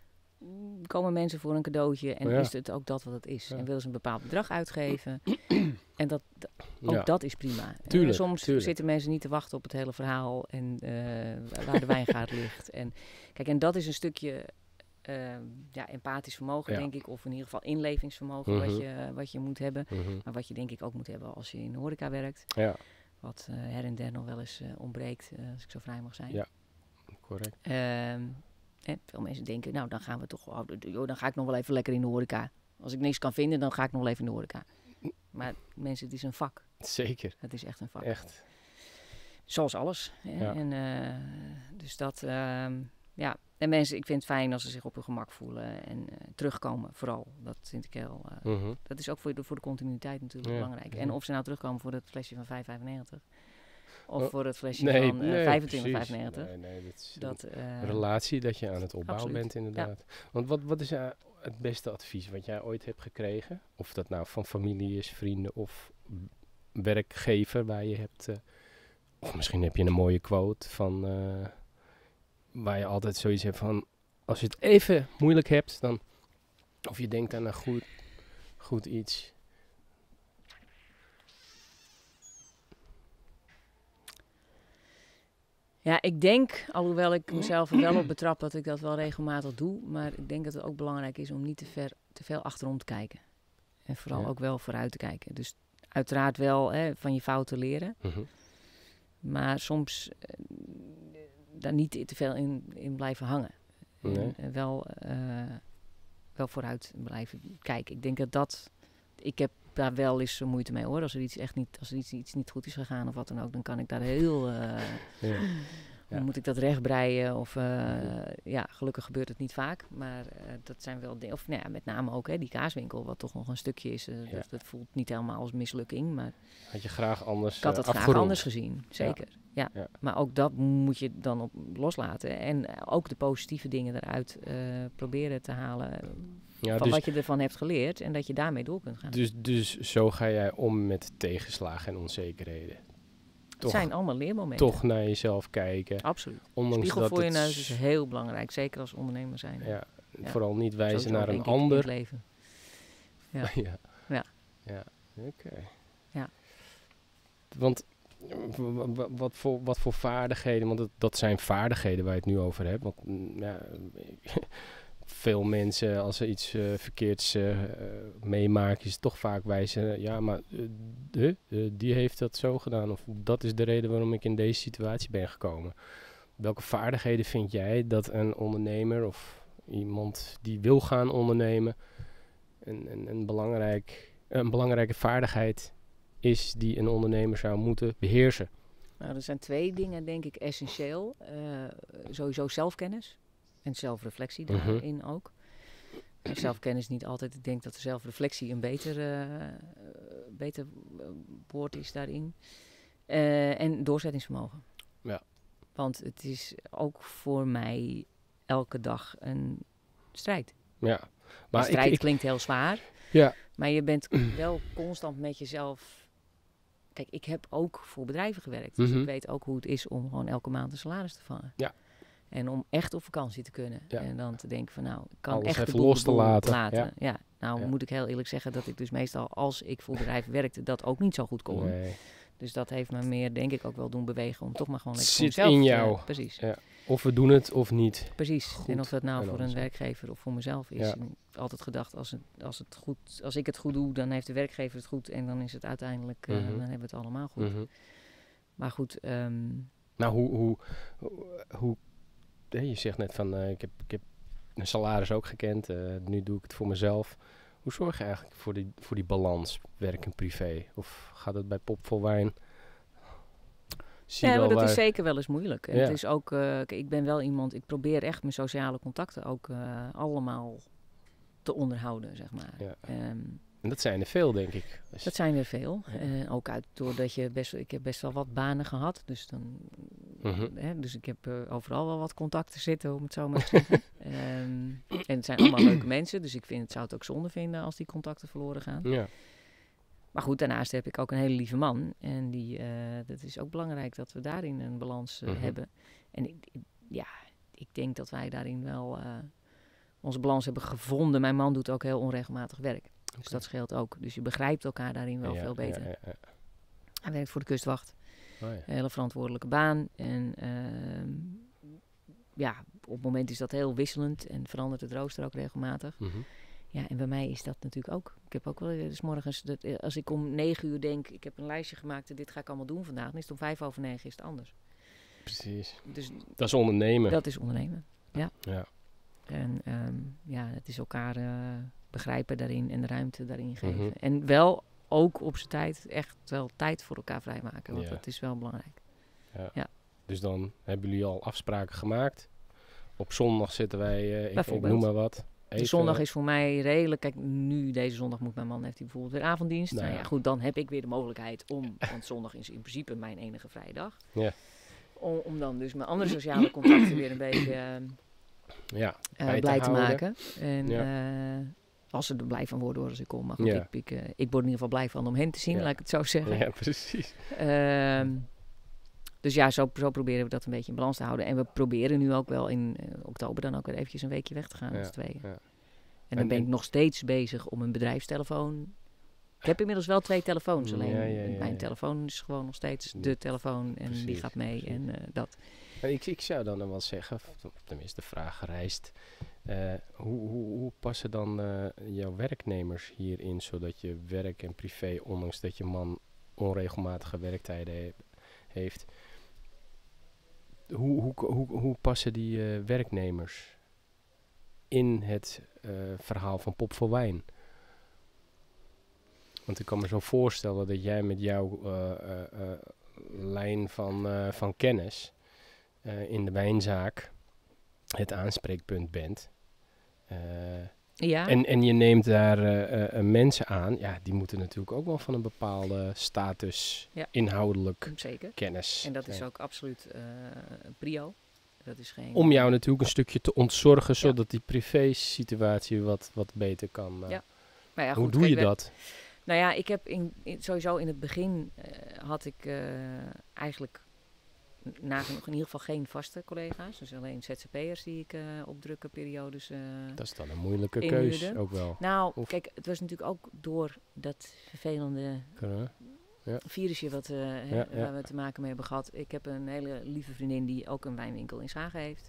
komen mensen voor een cadeautje en ja. is het ook dat wat het is. Ja. En willen ze een bepaald bedrag uitgeven. En dat, d- ook ja. dat is prima. Tuurlijk, en soms tuurlijk. zitten mensen niet te wachten op het hele verhaal en uh, waar de wijngaard ligt. En, kijk, en dat is een stukje uh, ja, empathisch vermogen, ja. denk ik. Of in ieder geval inlevingsvermogen mm-hmm. wat, je, wat je moet hebben. Mm-hmm. Maar wat je denk ik ook moet hebben als je in de horeca werkt. Ja. Wat uh, her en der nog wel eens uh, ontbreekt, uh, als ik zo vrij mag zijn. Ja, correct. Uh, Hè, veel mensen denken, nou dan gaan we toch, oh, joh, dan ga ik nog wel even lekker in de horeca. Als ik niks kan vinden, dan ga ik nog wel even in de horeca. Maar mensen, het is een vak. Zeker. Het is echt een vak. Echt. Zoals alles. Hè? Ja. En, uh, dus dat, uh, ja. En mensen, ik vind het fijn als ze zich op hun gemak voelen en uh, terugkomen, vooral. Dat vind ik heel, uh, mm-hmm. dat is ook voor de, voor de continuïteit natuurlijk ja. belangrijk. Ja. En of ze nou terugkomen voor het flesje van vijf vijfennegentig. Of oh, voor het flesje nee, van uh, nee, vijfentwintig vijfennegentig. Nee, nee, dat is dat, een uh, relatie dat je aan het opbouwen absoluut. bent inderdaad. Ja. Want wat, wat is uh, het beste advies wat jij ooit hebt gekregen? Of dat nou van familie is, vrienden of werkgever waar je hebt... Uh, of misschien heb je een mooie quote van... Uh, waar je altijd zoiets hebt van... als je het even moeilijk hebt, dan, of je denkt aan een goed, goed iets. Ja, ik denk, alhoewel ik mezelf er wel op betrap dat ik dat wel regelmatig doe, maar ik denk dat het ook belangrijk is om niet te, ver, te veel achterom te kijken. En vooral ja. ook wel vooruit te kijken. Dus uiteraard wel hè, van je fouten leren. Mm-hmm. Maar soms uh, daar niet te veel in, in blijven hangen. Nee. En uh, wel, uh, wel vooruit blijven kijken. Ik denk dat dat... Ik heb daar wel eens moeite mee hoor. Als er iets echt niet, als er iets, iets niet goed is gegaan of wat dan ook, dan kan ik daar heel... Uh, ja. Dan ja. moet ik dat rechtbreien of... Uh, ja. ja, gelukkig gebeurt het niet vaak. Maar uh, dat zijn wel dingen... Of nou ja, met name ook hè, die kaaswinkel, wat toch nog een stukje is. Uh, ja. dat, dat voelt niet helemaal als mislukking, maar... Had je graag anders Ik had het uh, graag anders gezien, zeker. Ja. Ja. Ja. Maar ook dat moet je dan op loslaten. En ook de positieve dingen eruit uh, proberen te halen... Ja, van dus, wat je ervan hebt geleerd en dat je daarmee door kunt gaan. Dus, dus zo ga jij om met tegenslagen en onzekerheden? Het toch, zijn allemaal leermomenten. Toch naar jezelf kijken. Absoluut. Ondanks Spiegel dat voor je het neus is heel belangrijk, zeker als ondernemer zijn. Ja, ja. Vooral niet wijzen Sowieso naar een denk ander. Ik in het leven. Ja. ja. Ja. Ja, oké. Okay. Ja. Want wat voor, wat voor vaardigheden, want dat, dat zijn vaardigheden waar je het nu over hebt. Want ja, veel mensen, als ze iets uh, verkeerds uh, uh, meemaken, is het toch vaak wijzen, ja, maar uh, de, uh, die heeft dat zo gedaan. Of dat is de reden waarom ik in deze situatie ben gekomen. Welke vaardigheden vind jij dat een ondernemer of iemand die wil gaan ondernemen een, een, een, belangrijk, een belangrijke vaardigheid is die een ondernemer zou moeten beheersen? Nou, er zijn twee dingen, denk ik, essentieel. Uh, sowieso zelfkennis. En zelfreflectie daarin mm-hmm. ook. En zelfkennis niet altijd. Ik denk dat de zelfreflectie een beter, uh, beter woord is daarin. Uh, en doorzettingsvermogen. Ja. Want het is ook voor mij elke dag een strijd. Ja. Maar een strijd ik, ik, klinkt heel zwaar. Ja. Maar je bent wel constant met jezelf... Kijk, ik heb ook voor bedrijven gewerkt. Dus mm-hmm. ik weet ook hoe het is om gewoon elke maand een salaris te vangen. Ja. En om echt op vakantie te kunnen. Ja. En dan te denken van nou, ik kan alles echt even de boel, los te de boel laten. laten. Ja. Ja. Nou ja. moet ik heel eerlijk zeggen dat ik dus meestal als ik voor bedrijven werkte, dat ook niet zo goed kon. Nee. Dus dat heeft me meer denk ik ook wel doen bewegen om toch maar gewoon lekker zit voor mezelf in jou. Te, precies. Ja. Of we doen het of niet. Precies. Goed. En of dat nou en voor een werkgever of voor mezelf is. Ja. Altijd gedacht, als, het, als, het goed, als ik het goed doe, dan heeft de werkgever het goed. En dan is het uiteindelijk, uh, mm-hmm. dan hebben we het allemaal goed. Mm-hmm. Maar goed. Um, nou, hoe, hoe, hoe, hoe hey, je zegt net van, uh, ik, heb, ik heb een salaris ook gekend. Uh, nu doe ik het voor mezelf. Hoe zorg je eigenlijk voor die, voor die balans, werk en privé? Of gaat het bij Pop Vol Wijn? Zie ja, maar dat waar... is zeker wel eens moeilijk. En ja. Het is ook, uh, ik ben wel iemand, ik probeer echt mijn sociale contacten ook uh, allemaal te onderhouden, zeg maar. Ja. Um, en dat zijn er veel, denk ik. Als dat zijn er veel. Ja. Uh, ook uit, doordat je best, ik heb best wel wat banen gehad. Dus, dan, mm-hmm. hè, dus ik heb uh, overal wel wat contacten zitten, om het zo maar te zeggen. um, en het zijn allemaal leuke mensen. Dus ik vind, het zou het ook zonde vinden als die contacten verloren gaan. Ja. Maar goed, daarnaast heb ik ook een hele lieve man. En die, uh, dat is ook belangrijk dat we daarin een balans uh, mm-hmm. hebben. En ik, ik, ja, ik denk dat wij daarin wel uh, onze balans hebben gevonden. Mijn man doet ook heel onregelmatig werk. Dus okay. dat scheelt ook. Dus je begrijpt elkaar daarin wel ja, veel beter. Ja, ja, ja. Hij werkt voor de kustwacht. Oh, ja. Een hele verantwoordelijke baan. En uh, ja, op het moment is dat heel wisselend. En verandert het rooster ook regelmatig. Mm-hmm. Ja, en bij mij is dat natuurlijk ook. Ik heb ook wel eens morgens, dat, als ik om negen uur denk, ik heb een lijstje gemaakt en dit ga ik allemaal doen vandaag. Dan is het om vijf over negen is het anders. Precies. Dus dat is ondernemen. Dat is ondernemen, ja. ja. En um, ja, het is elkaar uh, begrijpen daarin en de ruimte daarin geven. Mm-hmm. En wel ook op zijn tijd echt wel tijd voor elkaar vrijmaken, want ja. dat is wel belangrijk. Ja. Ja. Dus dan hebben jullie al afspraken gemaakt. Op zondag zitten wij, uh, ik, ik noem maar wat. De zondag is voor mij redelijk. Kijk, nu deze zondag moet mijn man heeft hij bijvoorbeeld weer avonddienst. Nou, nou ja, goed, dan heb ik weer de mogelijkheid om, want zondag is in principe mijn enige vrije dag. Ja. Om, om dan dus mijn andere sociale contacten weer een beetje uh, ja, uh, blij te, te maken. En ja. uh, als ze er blij van worden als ik kom. Maar goed, ja. ik, ik, uh, ik word in ieder geval blij van om hen te zien, ja. laat ik het zo zeggen. Ja, precies. Uh, Dus ja, zo, zo proberen we dat een beetje in balans te houden. En we proberen nu ook wel in uh, oktober dan ook weer eventjes een weekje weg te gaan. Ja, met z'n tweeën. Ja. En dan en, ben ik nog steeds bezig om een bedrijfstelefoon. Ik heb inmiddels wel twee telefoons. Alleen ja, ja, ja, mijn ja. telefoon is gewoon nog steeds de telefoon. En precies, die gaat mee precies. en uh, dat. Ik, ik zou dan wel zeggen, tenminste de vraag rijst. Uh, hoe, hoe, hoe passen dan uh, jouw werknemers hierin, zodat je werk en privé, ondanks dat je man onregelmatige werktijden he- heeft, hoe, hoe, hoe, hoe passen die uh, werknemers in het uh, verhaal van Pop voor Wijn? Want ik kan me zo voorstellen dat jij met jouw uh, uh, uh, lijn van, uh, van kennis uh, in de wijnzaak het aanspreekpunt bent. Uh, ja. en, en je neemt daar uh, uh, mensen aan, ja, die moeten natuurlijk ook wel van een bepaalde status, ja. inhoudelijk Zeker. kennis. En dat zijn. Is ook absoluut uh, prio. Dat is geen, Om jou natuurlijk een stukje te ontzorgen, zodat ja. die privé-situatie wat, wat beter kan. Uh, ja. Maar ja, hoe goed, doe kijk, je dat? Nou ja, ik heb in, in, sowieso in het begin uh, had ik uh, eigenlijk nagenoeg in ieder geval geen vaste collega's. Dus alleen Z Z P'ers die ik uh, op drukke periodes uh, Dat is dan een moeilijke keus ook wel. Nou, of kijk, het was natuurlijk ook door dat vervelende uh, ja. virusje wat, uh, ja, he, ja. waar we te maken mee hebben gehad. Ik heb een hele lieve vriendin die ook een wijnwinkel in Schagen heeft.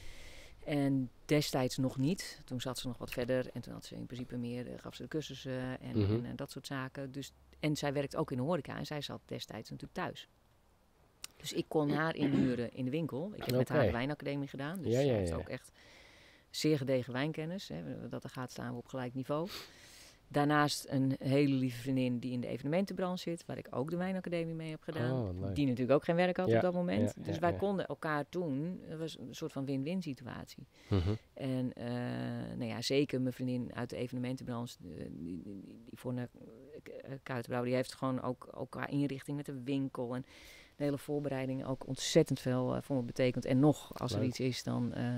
En destijds nog niet. Toen zat ze nog wat verder en toen had ze in principe meer, uh, gaf ze de cursussen en, mm-hmm. en, en dat soort zaken. Dus, en zij werkt ook in de horeca en zij zat destijds natuurlijk thuis. Dus ik kon haar inhuren in de winkel. Ik heb okay. met haar de wijnacademie gedaan. Dus ja, ja, ja. zij heeft ook echt zeer gedegen wijnkennis. Hè, dat er gaat staan we op gelijk niveau. Daarnaast een hele lieve vriendin die in de evenementenbranche zit, waar ik ook de wijnacademie mee heb gedaan. Oh, die natuurlijk ook geen werk had ja, op dat moment. Ja, dus ja, wij ja. konden elkaar toen, het was een soort van win-win situatie. Mm-hmm. En uh, nou ja, zeker mijn vriendin uit de evenementenbranche, die, die, die, die voor een Kuitenbrouw, die heeft gewoon ook, ook qua inrichting met de winkel en de hele voorbereiding ook ontzettend veel uh, voor me betekent. En nog, als Leuk. er iets is, dan, uh,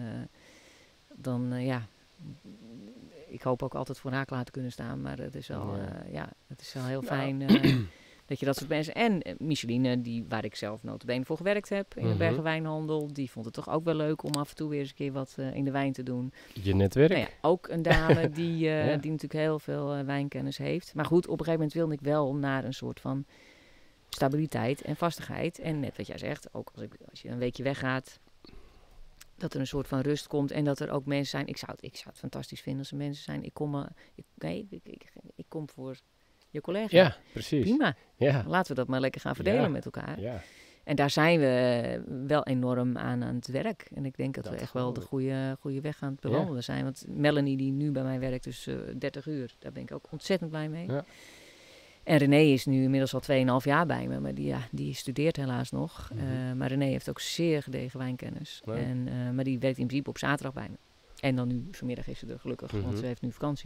dan uh, ja... Ik hoop ook altijd voor haar klaar te kunnen staan. Maar het is wel, ja. Uh, ja, het is wel heel nou. fijn uh, dat je dat soort mensen... En uh, Micheline, die, waar ik zelf notabene voor gewerkt heb in mm-hmm. de Bergenwijnhandel... die vond het toch ook wel leuk om af en toe weer eens een keer wat uh, in de wijn te doen. Je netwerk. Nou ja, ook een dame die, uh, ja. die natuurlijk heel veel uh, wijnkennis heeft. Maar goed, op een gegeven moment wilde ik wel naar een soort van stabiliteit en vastigheid. En net wat jij zegt, ook als, ik, als je een weekje weggaat... dat er een soort van rust komt en dat er ook mensen zijn. Ik zou het, ik zou het fantastisch vinden als er mensen zijn. Ik kom, uh, ik, nee, ik, ik, ik kom voor je collega. Ja, precies. Prima. Ja. Laten we dat maar lekker gaan verdelen ja. met elkaar. Ja. En daar zijn we wel enorm aan aan het werk. En ik denk dat, dat we echt wel de goede, goede weg aan het bewandelen ja. zijn. Want Melanie die nu bij mij werkt, dus uh, dertig uur, daar ben ik ook ontzettend blij mee. Ja. En René is nu inmiddels al twee komma vijf jaar bij me, maar die, ja, die studeert helaas nog. Mm-hmm. Uh, maar René heeft ook zeer gedegen wijnkennis. Nee. En, uh, maar die werkt in principe op zaterdag bij me. En dan nu, vanmiddag is ze er gelukkig, mm-hmm. want ze heeft nu vakantie.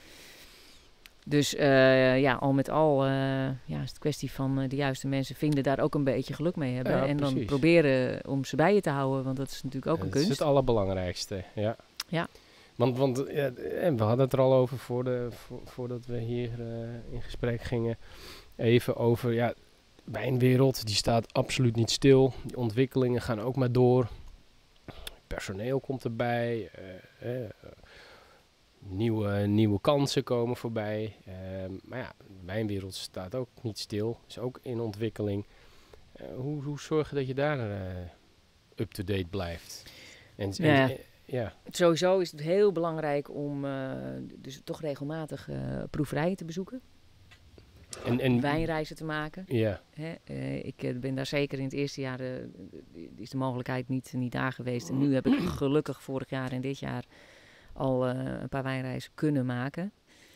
Dus uh, ja, al met al uh, ja, is het kwestie van uh, de juiste mensen vinden, daar ook een beetje geluk mee hebben. Ja, en precies. Dan proberen om ze bij je te houden, want dat is natuurlijk ook ja, een kunst. Dat is het allerbelangrijkste, ja. Ja. Want, want ja, en we hadden het er al over voor de, voor, voordat we hier uh, in gesprek gingen. Even over, ja, wijnwereld, die staat absoluut niet stil. Die ontwikkelingen gaan ook maar door. Personeel komt erbij. Uh, uh, nieuwe, nieuwe kansen komen voorbij. Uh, maar ja, de wijnwereld staat ook niet stil. Is ook in ontwikkeling. Uh, hoe, hoe zorg je dat je daar uh, up-to-date blijft? En, ja. en, Ja. Sowieso is het heel belangrijk om uh, dus toch regelmatig uh, proeverijen te bezoeken. En, en wijnreizen te maken. Ja. Hè, uh, ik uh, ben daar zeker in het eerste jaar, uh, is de mogelijkheid niet, niet daar geweest. En nu heb ik gelukkig vorig jaar en dit jaar al uh, een paar wijnreizen kunnen maken.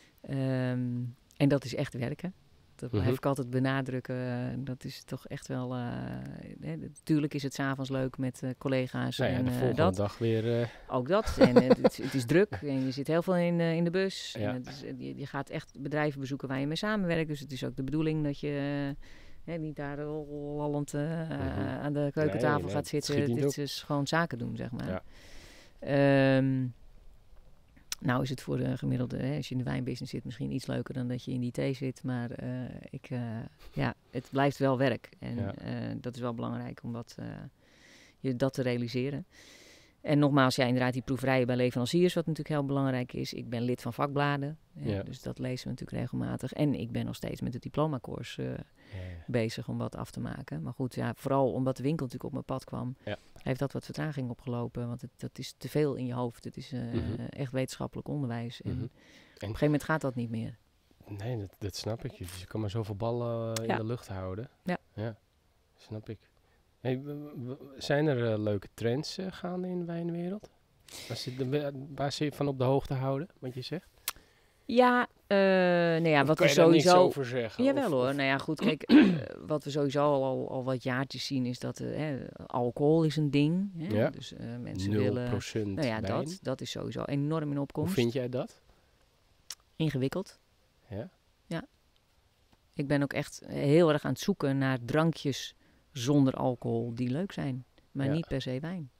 Um, en dat is echt werken. Dat blijf mm-hmm. ik altijd benadrukken. Dat is toch echt wel... Uh, hè, natuurlijk is het 's avonds leuk met uh, collega's. Nou ja, en de volgende uh, dat. dag weer... Uh... Ook dat. En uh, het, het is druk. En je zit heel veel in, uh, in de bus. Ja. En het is, je, je gaat echt bedrijven bezoeken waar je mee samenwerkt. Dus het is ook de bedoeling dat je uh, hè, niet daar lallend uh, mm-hmm. aan de keukentafel nee, nee, gaat zitten. Dit is gewoon zaken doen, zeg maar. Ja. Um, Nou is het voor de gemiddelde, hè, als je in de wijnbusiness zit, misschien iets leuker dan dat je in die thee zit. Maar uh, ik, uh, ja, het blijft wel werk. En ja. uh, dat is wel belangrijk om dat, uh, je dat te realiseren. En nogmaals, ja, inderdaad die proeverijen bij leveranciers, wat natuurlijk heel belangrijk is. Ik ben lid van vakbladen, ja, ja. dus dat lezen we natuurlijk regelmatig. En ik ben nog steeds met het diplomacours uh, ja, ja. bezig om wat af te maken. Maar goed, ja, vooral omdat de winkel natuurlijk op mijn pad kwam, ja. heeft dat wat vertraging opgelopen. Want het, dat is te veel in je hoofd. Het is uh, mm-hmm. echt wetenschappelijk onderwijs. En mm-hmm. op een gegeven moment gaat dat niet meer. Nee, dat, dat snap ik. Dus je kan maar zoveel ballen uh, in ja. de lucht houden. Ja. Ja, snap ik. Hey, zijn er uh, leuke trends uh, gaande in de wijnwereld? Waar zit, waar zit je van op de hoogte houden, wat je zegt? Ja, uh, nou ja, wat kan we je sowieso... Daar niks over zeggen? Jawel of, hoor, of... nou ja, goed, kijk, uh, wat we sowieso al, al wat jaartjes zien is dat uh, hè, alcohol is een ding. Hè? Ja. Dus uh, mensen nul willen... procent Nou ja, wijn. dat, dat is sowieso enorm in opkomst. Hoe vind jij dat? Ingewikkeld. Ja? Ja. Ik ben ook echt heel erg aan het zoeken naar drankjes zonder alcohol die leuk zijn. Maar ja. niet per se wijn.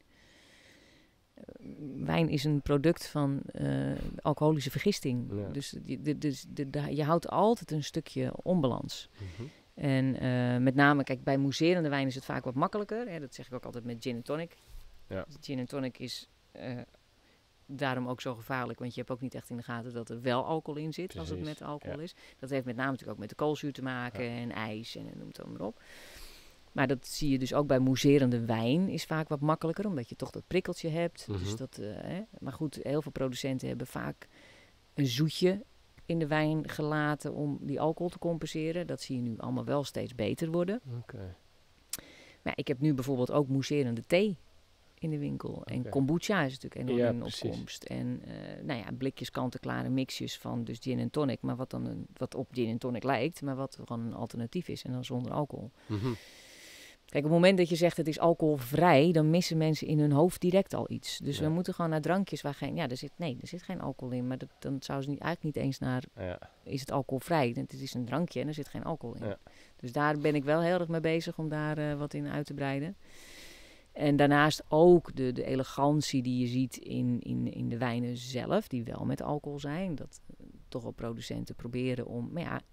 Wijn is een product van uh, alcoholische vergisting. Ja. Dus, de, de, de, de, de, je houdt altijd een stukje onbalans. Mm-hmm. En uh, met name, kijk, bij mousserende wijn is het vaak wat makkelijker. Hè? Dat zeg ik ook altijd met gin en tonic. Ja. Gin en tonic is uh, daarom ook zo gevaarlijk. Want je hebt ook niet echt in de gaten dat er wel alcohol in zit. Precies. Als het met alcohol ja. is. Dat heeft met name natuurlijk ook met de koolzuur te maken. Ja. En ijs en noem het dan maar op. Maar dat zie je dus ook bij mousserende wijn is vaak wat makkelijker, omdat je toch dat prikkeltje hebt. Mm-hmm. Dus dat, uh, hè. Maar goed, heel veel producenten hebben vaak een zoetje in de wijn gelaten om die alcohol te compenseren. Dat zie je nu allemaal wel steeds beter worden. Okay. Maar ik heb nu bijvoorbeeld ook mousserende thee in de winkel. Okay. En kombucha is natuurlijk enorm ja, in opkomst. En uh, nou ja, blikjes kant-en-klare mixjes van dus gin en tonic, maar wat dan een, wat op gin en tonic lijkt, maar wat gewoon een alternatief is en dan zonder alcohol. Mm-hmm. Kijk, op het moment dat je zegt het is alcoholvrij, dan missen mensen in hun hoofd direct al iets. Dus ja. we moeten gewoon naar drankjes waar geen... Ja, er zit, nee, er zit geen alcohol in. Maar dat, dan zouden ze niet, eigenlijk niet eens naar... Ja. Is het alcoholvrij? Het is een drankje en er zit geen alcohol in. Ja. Dus daar ben ik wel heel erg mee bezig om daar uh, wat in uit te breiden. En daarnaast ook de, de elegantie die je ziet in, in, in de wijnen zelf, die wel met alcohol zijn. Dat uh, toch wel producenten proberen om... Maar ja...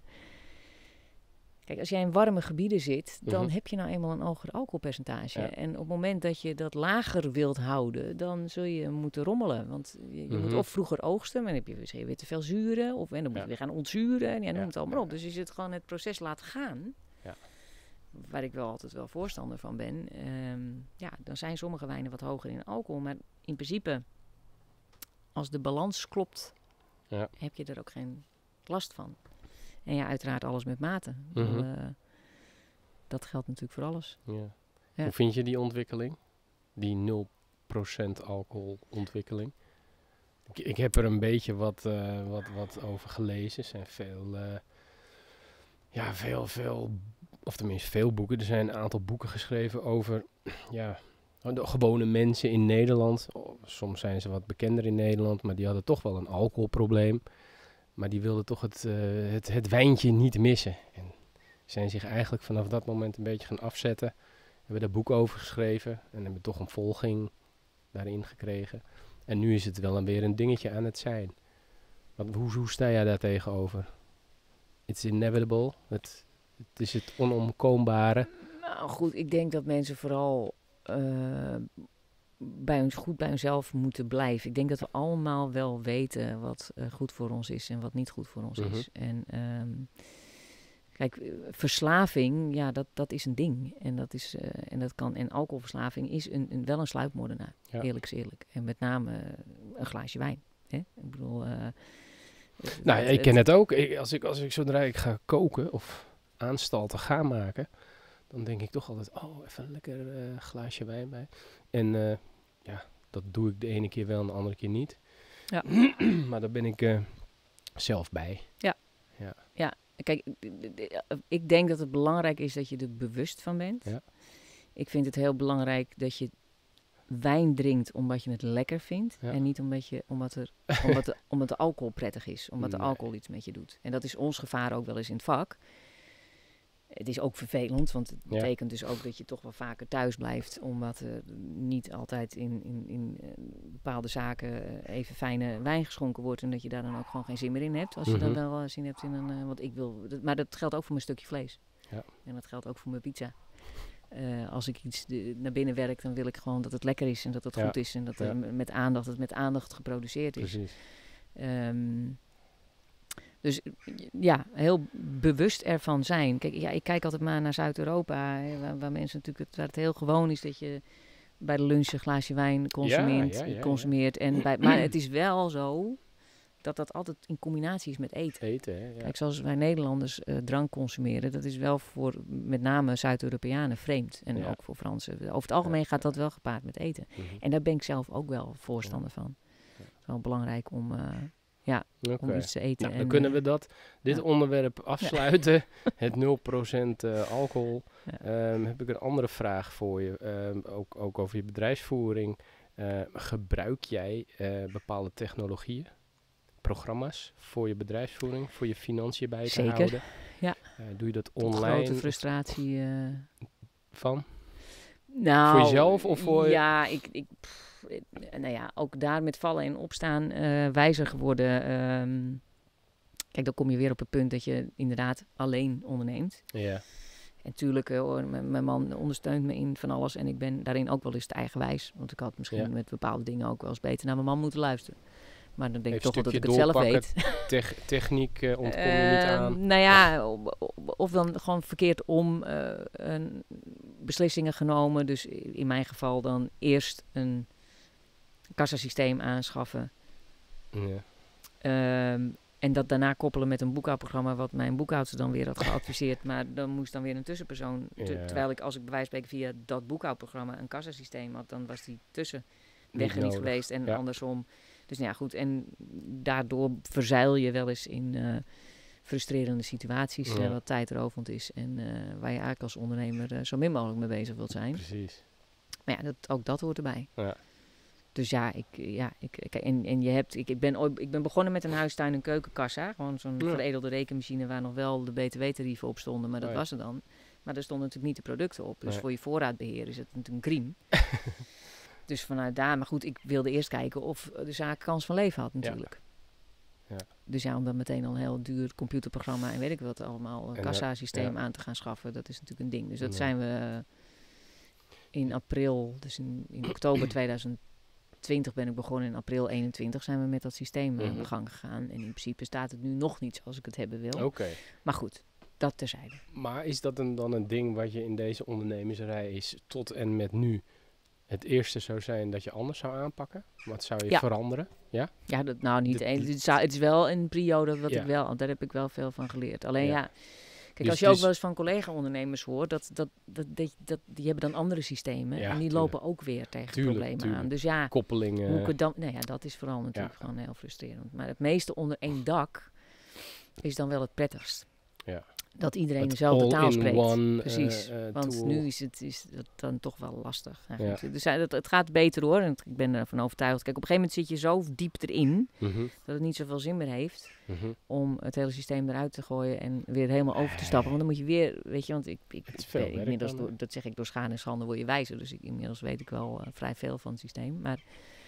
Kijk, als jij in warme gebieden zit, dan uh-huh. heb je nou eenmaal een hoger alcoholpercentage. Ja. En op het moment dat je dat lager wilt houden, dan zul je moeten rommelen. Want je, je uh-huh. moet of vroeger oogsten, maar dan heb je misschien weer te veel zuren. Of en dan moet ja. je weer gaan ontzuren. En ja, noem ja. het allemaal op. Dus je zit gewoon het proces laat gaan. Ja. Waar ik wel altijd wel voorstander van ben. Um, ja, dan zijn sommige wijnen wat hoger in alcohol. Maar in principe, als de balans klopt, ja. heb je er ook geen last van. En ja, uiteraard alles met mate. Mm-hmm. Bedoel, uh, dat geldt natuurlijk voor alles. Ja. Ja. Hoe vind je die ontwikkeling? Die nul procent alcohol ontwikkeling? Ik, ik heb er een beetje wat, uh, wat, wat over gelezen. Er zijn veel, uh, ja, veel, veel, of tenminste veel boeken. Er zijn een aantal boeken geschreven over, ja, de gewone mensen in Nederland. Oh, soms zijn ze wat bekender in Nederland, maar die hadden toch wel een alcoholprobleem. Maar die wilden toch het, uh, het, het wijntje niet missen. En zijn zich eigenlijk vanaf dat moment een beetje gaan afzetten. Hebben daar boek over geschreven. En hebben toch een volging daarin gekregen. En nu is het wel een weer een dingetje aan het zijn. Wat, hoe, hoe sta jij daar tegenover? It's inevitable. Het, het is het onomkoombare. Nou goed, ik denk dat mensen vooral... Uh, bij ons goed bij onszelf moeten blijven. Ik denk dat we allemaal wel weten wat uh, goed voor ons is en wat niet goed voor ons uh-huh. is. En um, kijk, verslaving, ja, dat, dat is een ding. En dat is uh, en dat kan. En alcoholverslaving is een, een, wel een sluipmoordenaar. Ja. Eerlijk is eerlijk. En met name uh, een glaasje wijn. Hè? Ik bedoel. Uh, nou, het, ik ken het, het ook. Ik, als ik als ik zodra ik ga koken of aanstalten ga maken, dan denk ik toch altijd, oh, even een lekker uh, glaasje wijn bij. En uh, ja, dat doe ik de ene keer wel en de andere keer niet. Ja. Maar daar ben ik uh, zelf bij. Ja. Ja. Ja. Kijk, ik denk dat het belangrijk is dat je er bewust van bent. Ja. Ik vind het heel belangrijk dat je wijn drinkt omdat je het lekker vindt. Ja. En niet omdat, je, omdat, er, omdat, de, omdat de alcohol prettig is. Omdat nee. de alcohol iets met je doet. En dat is ons gevaar ook wel eens in het vak. Het is ook vervelend, want het Ja. betekent dus ook dat je toch wel vaker thuis blijft. Omdat er niet altijd in, in, in uh, bepaalde zaken uh, even fijne wijn geschonken wordt. En dat je daar dan ook gewoon geen zin meer in hebt. Als je Mm-hmm. dan wel uh, zin hebt in een... Uh, want ik wil, dat, maar dat geldt ook voor mijn stukje vlees. Ja. En dat geldt ook voor mijn pizza. Uh, als ik iets de, naar binnen werk, dan wil ik gewoon dat het lekker is. En dat het Ja. goed is. En dat Ja. uh, met aandacht, dat het met aandacht geproduceerd is. Precies. Um, Dus ja, heel bewust ervan zijn. Kijk, ja, ik kijk altijd maar naar Zuid-Europa, hè, waar, waar mensen natuurlijk het, waar het heel gewoon is dat je bij de lunch een glaasje wijn consumeert. Ja, ja, ja, consumeert ja. En bij, maar het is wel zo dat dat altijd in combinatie is met eten. Eten, hè? Ja. Kijk, zoals wij Nederlanders uh, drank consumeren, dat is wel voor met name Zuid-Europeanen vreemd. En Ja. ook voor Fransen. Over het algemeen Ja. gaat dat wel gepaard met eten. Mm-hmm. En daar ben ik zelf ook wel voorstander Ja. van. Het is wel belangrijk om... Uh, Ja, Okay. om iets te eten. Nou, en, dan kunnen we dat, dit ja. onderwerp afsluiten. Ja. Het nul procent uh, alcohol. Ja. Um, heb ik een andere vraag voor je. Um, ook, ook over je bedrijfsvoering. Uh, gebruik jij uh, bepaalde technologieën, programma's voor je bedrijfsvoering, voor je financiën bij te Zeker. houden? Ja. Uh, doe je dat Tot online? grote frustratie. Uh... Van? Nou, voor jezelf of voor... Ja, ik... ik pff, nou ja, ook daar met vallen en opstaan uh, wijzer geworden. Um, kijk, dan kom je weer op het punt dat je inderdaad alleen onderneemt. Ja. En tuurlijk, uh, mijn man ondersteunt me in van alles. En ik ben daarin ook wel eens te eigenwijs. Want ik had misschien ja. met bepaalde dingen ook wel eens beter naar mijn man moeten luisteren. Maar dan denk ik toch wel dat ik het zelf weet. Te- techniek uh, ontkom je uh, niet aan. Nou ja, of, of dan gewoon verkeerd om uh, een beslissingen genomen. Dus in mijn geval dan eerst een kassasysteem aanschaffen. Ja. Um, en dat daarna koppelen met een boekhoudprogramma wat mijn boekhoudster dan weer had geadviseerd. Maar dan moest dan weer een tussenpersoon. Te, ja. Terwijl ik als ik bij wijze van spreken via dat boekhoudprogramma een kassasysteem had, dan was die tussenweg niet er niet geweest en ja. andersom. Dus nou ja, goed. En daardoor verzeil je wel eens in uh, frustrerende situaties, ja. uh, wat tijdrovend is. En uh, waar je eigenlijk als ondernemer uh, zo min mogelijk mee bezig wilt zijn. Precies. Maar ja, dat, ook dat hoort erbij. Ja. Dus ja, ik, ja ik, ik, en, en je hebt, ik, ik, ben ooit, ik ben begonnen met een huistuin- en keukenkassa. Gewoon zo'n ja. veredelde rekenmachine waar nog wel de B T W-tarieven op stonden. Maar dat oh ja. was er dan. Maar er stonden natuurlijk niet de producten op. Dus nee. voor je voorraadbeheer is het natuurlijk een crime. Dus vanuit daar, maar goed, ik wilde eerst kijken of de zaak kans van leven had natuurlijk. Ja. Ja. Dus ja, om dan meteen al een heel duur computerprogramma en weet ik wat allemaal, een kassasysteem ja. aan te gaan schaffen, dat is natuurlijk een ding. Dus dat ja. zijn we in april, dus in, in oktober tweeduizend twintig ben ik begonnen, in april eenentwintig zijn we met dat systeem mm-hmm. aan de gang gegaan. En in principe staat het nu nog niet zoals ik het hebben wil. Okay. Maar goed, dat terzijde. Maar is dat een, dan een ding wat je in deze ondernemersrij is tot en met nu het eerste zou zijn dat je anders zou aanpakken? Wat zou je ja. veranderen? Ja, ja dat, nou niet één. Het, het is wel een periode wat ja. ik wel, daar heb ik wel veel van geleerd. Alleen ja, ja kijk, dus, als je dus ook wel eens van collega-ondernemers hoort, dat, dat, dat, dat, dat, die hebben dan andere systemen ja, en die lopen tuurlijk. ook weer tegen tuurlijk, problemen tuurlijk. aan. Dus ja, koppelingen. Hoe ik het dan, nou ja, dat is vooral natuurlijk ja. gewoon heel frustrerend. Maar het meeste onder één dak is dan wel het prettigst. Ja. Dat iedereen dezelfde taal spreekt. One, Precies, uh, uh, want tool. nu is het, is het dan toch wel lastig. Ja, ja. Dus het, het gaat beter hoor, en ik ben ervan overtuigd. Kijk, op een gegeven moment zit je zo diep erin, mm-hmm. dat het niet zoveel zin meer heeft mm-hmm. om het hele systeem eruit te gooien en weer helemaal over te stappen. Want dan moet je weer, weet je, want ik, ik, ik inmiddels, door, dat zeg ik, door schade en schande word je wijzer. Dus ik, inmiddels weet ik wel uh, vrij veel van het systeem. Maar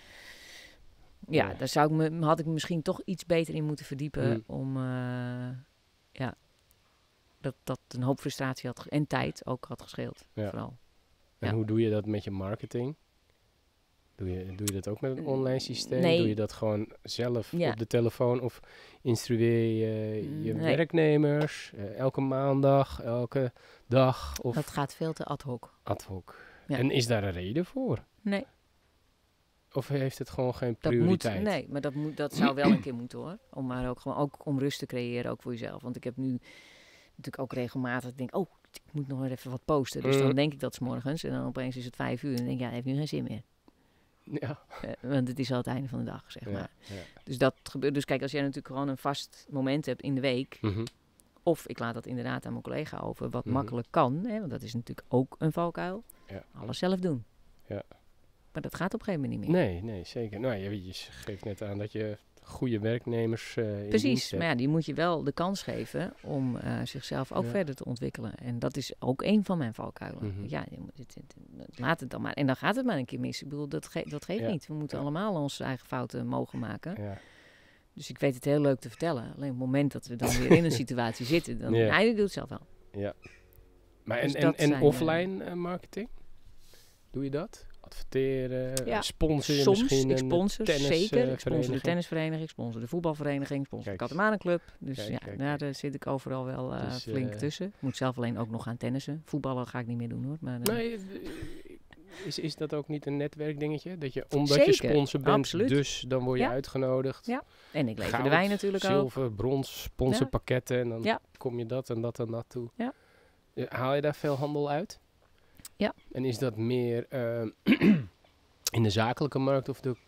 ja, ja. daar zou ik me, had ik me misschien toch iets beter in moeten verdiepen mm. om, uh, ja... Dat, dat een hoop frustratie had ge- en tijd ook had gescheeld, ja. vooral. En ja. hoe doe je dat met je marketing? Doe je, doe je dat ook met een online systeem? Nee. Doe je dat gewoon zelf ja. op de telefoon? Of instrueer je je nee. werknemers uh, elke maandag, elke dag? Of dat gaat veel te ad hoc. Ad hoc. Ja. En is daar een reden voor? Nee. Of heeft het gewoon geen dat prioriteit? Moet, nee, maar dat, moet, dat zou wel een keer moeten hoor. Om maar ook gewoon ook om rust te creëren, ook voor jezelf. Want ik heb nu... natuurlijk ook regelmatig denk, oh, ik moet nog even wat posten. Dus mm. dan denk ik dat 's morgens en dan opeens is het vijf uur en dan denk ik, ja, hij heeft nu geen zin meer. Ja. Uh, want het is al het einde van de dag, zeg ja, maar. Ja. Dus dat gebeurt. Dus kijk, als jij natuurlijk gewoon een vast moment hebt in de week, mm-hmm. of ik laat dat inderdaad aan mijn collega over, wat mm-hmm. makkelijk kan, hè, want dat is natuurlijk ook een valkuil. Ja. Alles zelf doen. Ja. Maar dat gaat op een gegeven moment niet meer. Nee, nee, zeker. Nou, je, je geeft net aan dat je goede werknemers uh, in Precies, maar ja, die moet je wel de kans geven om uh, zichzelf ook ja. verder te ontwikkelen. En dat is ook een van mijn valkuilen. Mm-hmm. Ja, je moet het, het, laat het dan maar. En dan gaat het maar een keer mis. Ik bedoel, dat, ge- dat geeft ja. niet. We moeten ja. allemaal onze eigen fouten mogen maken. Ja. Dus ik weet het heel leuk te vertellen. Alleen op het moment dat we dan weer in een situatie zitten, dan ja. nee, ik doe het zelf wel. Ja. Maar dus en, en, en zijn, offline uh, marketing? Doe je dat? Adverteren, ja, sponsor je soms, misschien ik sponsor, tennis, zeker. Uh, ik sponsor de tennisvereniging, ik sponsor de voetbalvereniging, ik sponsor kijk. de Katamanenclub. Dus kijk, ja, kijk, daar kijk. zit ik overal wel uh, dus, flink uh, tussen. Ik moet zelf alleen ook nog gaan tennissen. Voetballen ga ik niet meer doen hoor. Maar, uh, nee, is, is dat ook niet een netwerkdingetje? Dat je, omdat zeker, je sponsor bent, absoluut. dus dan word je ja. uitgenodigd. Ja, en ik lever Goud, de wijn natuurlijk zilver, ook. Zilver, brons, sponsorpakketten en dan ja. kom je dat en dat en dat toe. Ja. Haal je daar veel handel uit? Ja. En is dat meer uh, in de zakelijke markt of de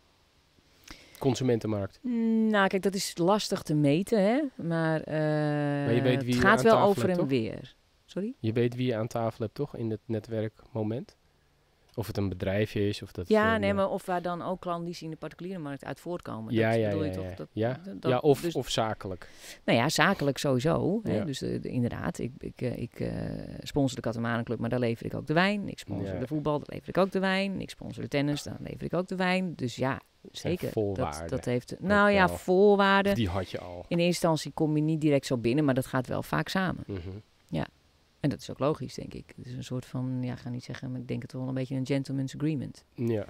consumentenmarkt? Nou, kijk, dat is lastig te meten, hè. Maar, uh, maar je weet wie het gaat je wel aan over hebt, en toch? weer. Sorry? Je weet wie je aan tafel hebt, toch? In het netwerkmoment? Of het een bedrijfje is, of dat... Ja, uh, nee, maar of waar dan ook klanten in de particuliere markt uit voortkomen. Ja, dat ja, bedoel ja, je ja. toch? Dat, ja? Dat, ja of, dus, of zakelijk. Nou ja, zakelijk sowieso. Hè? Ja. Dus de, de, inderdaad, ik, ik, uh, ik uh, sponsor de Katamanenclub, maar daar lever ik ook de wijn. Ik sponsor ja. de voetbal, daar lever ik ook de wijn. Ik sponsor de tennis, daar lever ik ook de wijn. Dus ja, zeker. Voorwaarden. Dat, dat heeft, nou ja, voorwaarden. Die had je al. In eerste instantie kom je niet direct zo binnen, maar dat gaat wel vaak samen. Mm-hmm. Ja. En dat is ook logisch, denk ik. Het is een soort van, ja, ik ga niet zeggen, maar ik denk het wel een beetje een gentleman's agreement. Ja.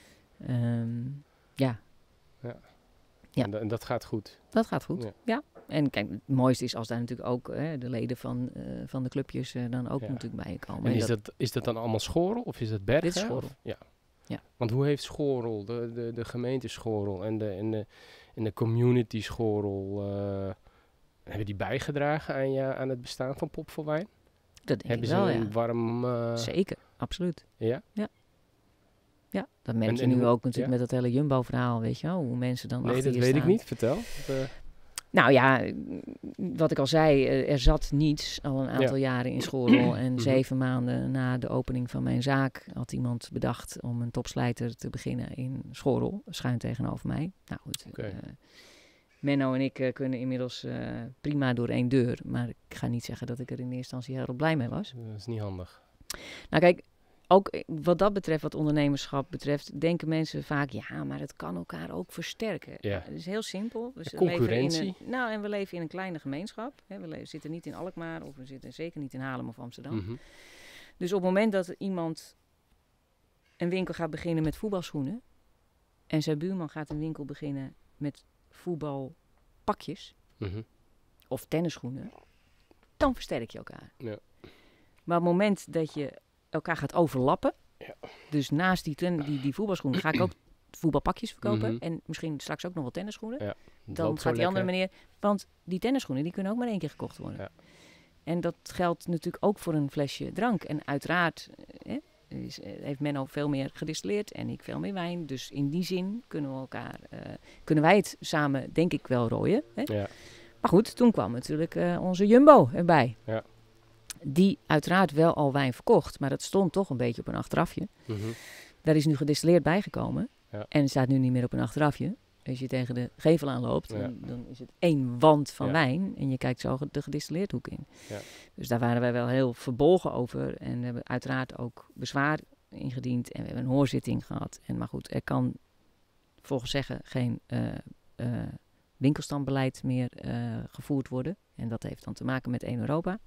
Um, ja. Ja. ja. En, d- en dat gaat goed. Dat gaat goed, ja. ja. En kijk, het mooiste is als daar natuurlijk ook hè, de leden van, uh, van de clubjes uh, dan ook ja. natuurlijk bij komen. En, en is, dat, dat, is dat dan allemaal Schorrel of is dat Bergen? Dit is Schorrel. Of? Ja. ja. Want hoe heeft Schorrel, de, de, de gemeente Schorrel en de, en de, en de community Schorrel, uh, hebben die bijgedragen aan, je, aan het bestaan van Pop voor Wijn? Dat denk Hebben ik wel, ze een ja. warm... Uh... Zeker, absoluut. Ja? Ja. Ja, dat merk je en, en nu hoe, ook natuurlijk ja? met dat hele Jumbo-verhaal, weet je wel. Hoe mensen dan nee, achter dat je weet staan. ik niet. Vertel. De... Nou ja, wat ik al zei, er zat niets al een aantal ja. jaren in Schorrel. En zeven maanden na de opening van mijn zaak had iemand bedacht om een topslijter te beginnen in Schorrel. Schuin tegenover mij. Nou goed, okay. uh, Menno en ik uh, kunnen inmiddels uh, prima door één deur. Maar ik ga niet zeggen dat ik er in eerste instantie heel blij mee was. Dat is niet handig. Nou kijk, ook wat dat betreft, wat ondernemerschap betreft, denken mensen vaak, ja, maar het kan elkaar ook versterken. Ja. Het is heel simpel. Dus de concurrentie. We leven in een, nou, en we leven in een kleine gemeenschap. Hè. We le- zitten niet in Alkmaar of we zitten zeker niet in Haarlem of Amsterdam. Mm-hmm. Dus op het moment dat iemand een winkel gaat beginnen met voetbalschoenen en zijn buurman gaat een winkel beginnen met voetbalpakjes mm-hmm. of tennisschoenen, dan versterk je elkaar. Ja. Maar op het moment dat je elkaar gaat overlappen. Ja. Dus naast die, ten, die, die voetbalschoenen ga ik ook voetbalpakjes verkopen. Mm-hmm. En misschien straks ook nog wel tennisschoenen. Ja, dan gaat die andere meneer... Want die tennisschoenen die kunnen ook maar één keer gekocht worden. Ja. En dat geldt natuurlijk ook voor een flesje drank. En uiteraard eh, is, heeft Menno veel meer gedistilleerd en ik veel meer wijn. Dus in die zin kunnen we elkaar... Uh, kunnen wij het samen, denk ik, wel rooien. Hè? Ja. Maar goed, toen kwam natuurlijk uh, onze Jumbo erbij. Ja. Die uiteraard wel al wijn verkocht, maar dat stond toch een beetje op een achterafje. Mm-hmm. Daar is nu gedistilleerd bijgekomen. Ja. En staat nu niet meer op een achterafje. Als je tegen de gevel aanloopt, Ja. dan, dan is het één wand van ja. wijn. En je kijkt zo de gedistilleerd hoek in. Ja. Dus daar waren wij wel heel verbolgen over. En we hebben uiteraard ook bezwaar ingediend. En we hebben een hoorzitting gehad. En maar goed, er kan volgens zeggen geen uh, uh, winkelstandbeleid meer uh, gevoerd worden. En dat heeft dan te maken met één Europa.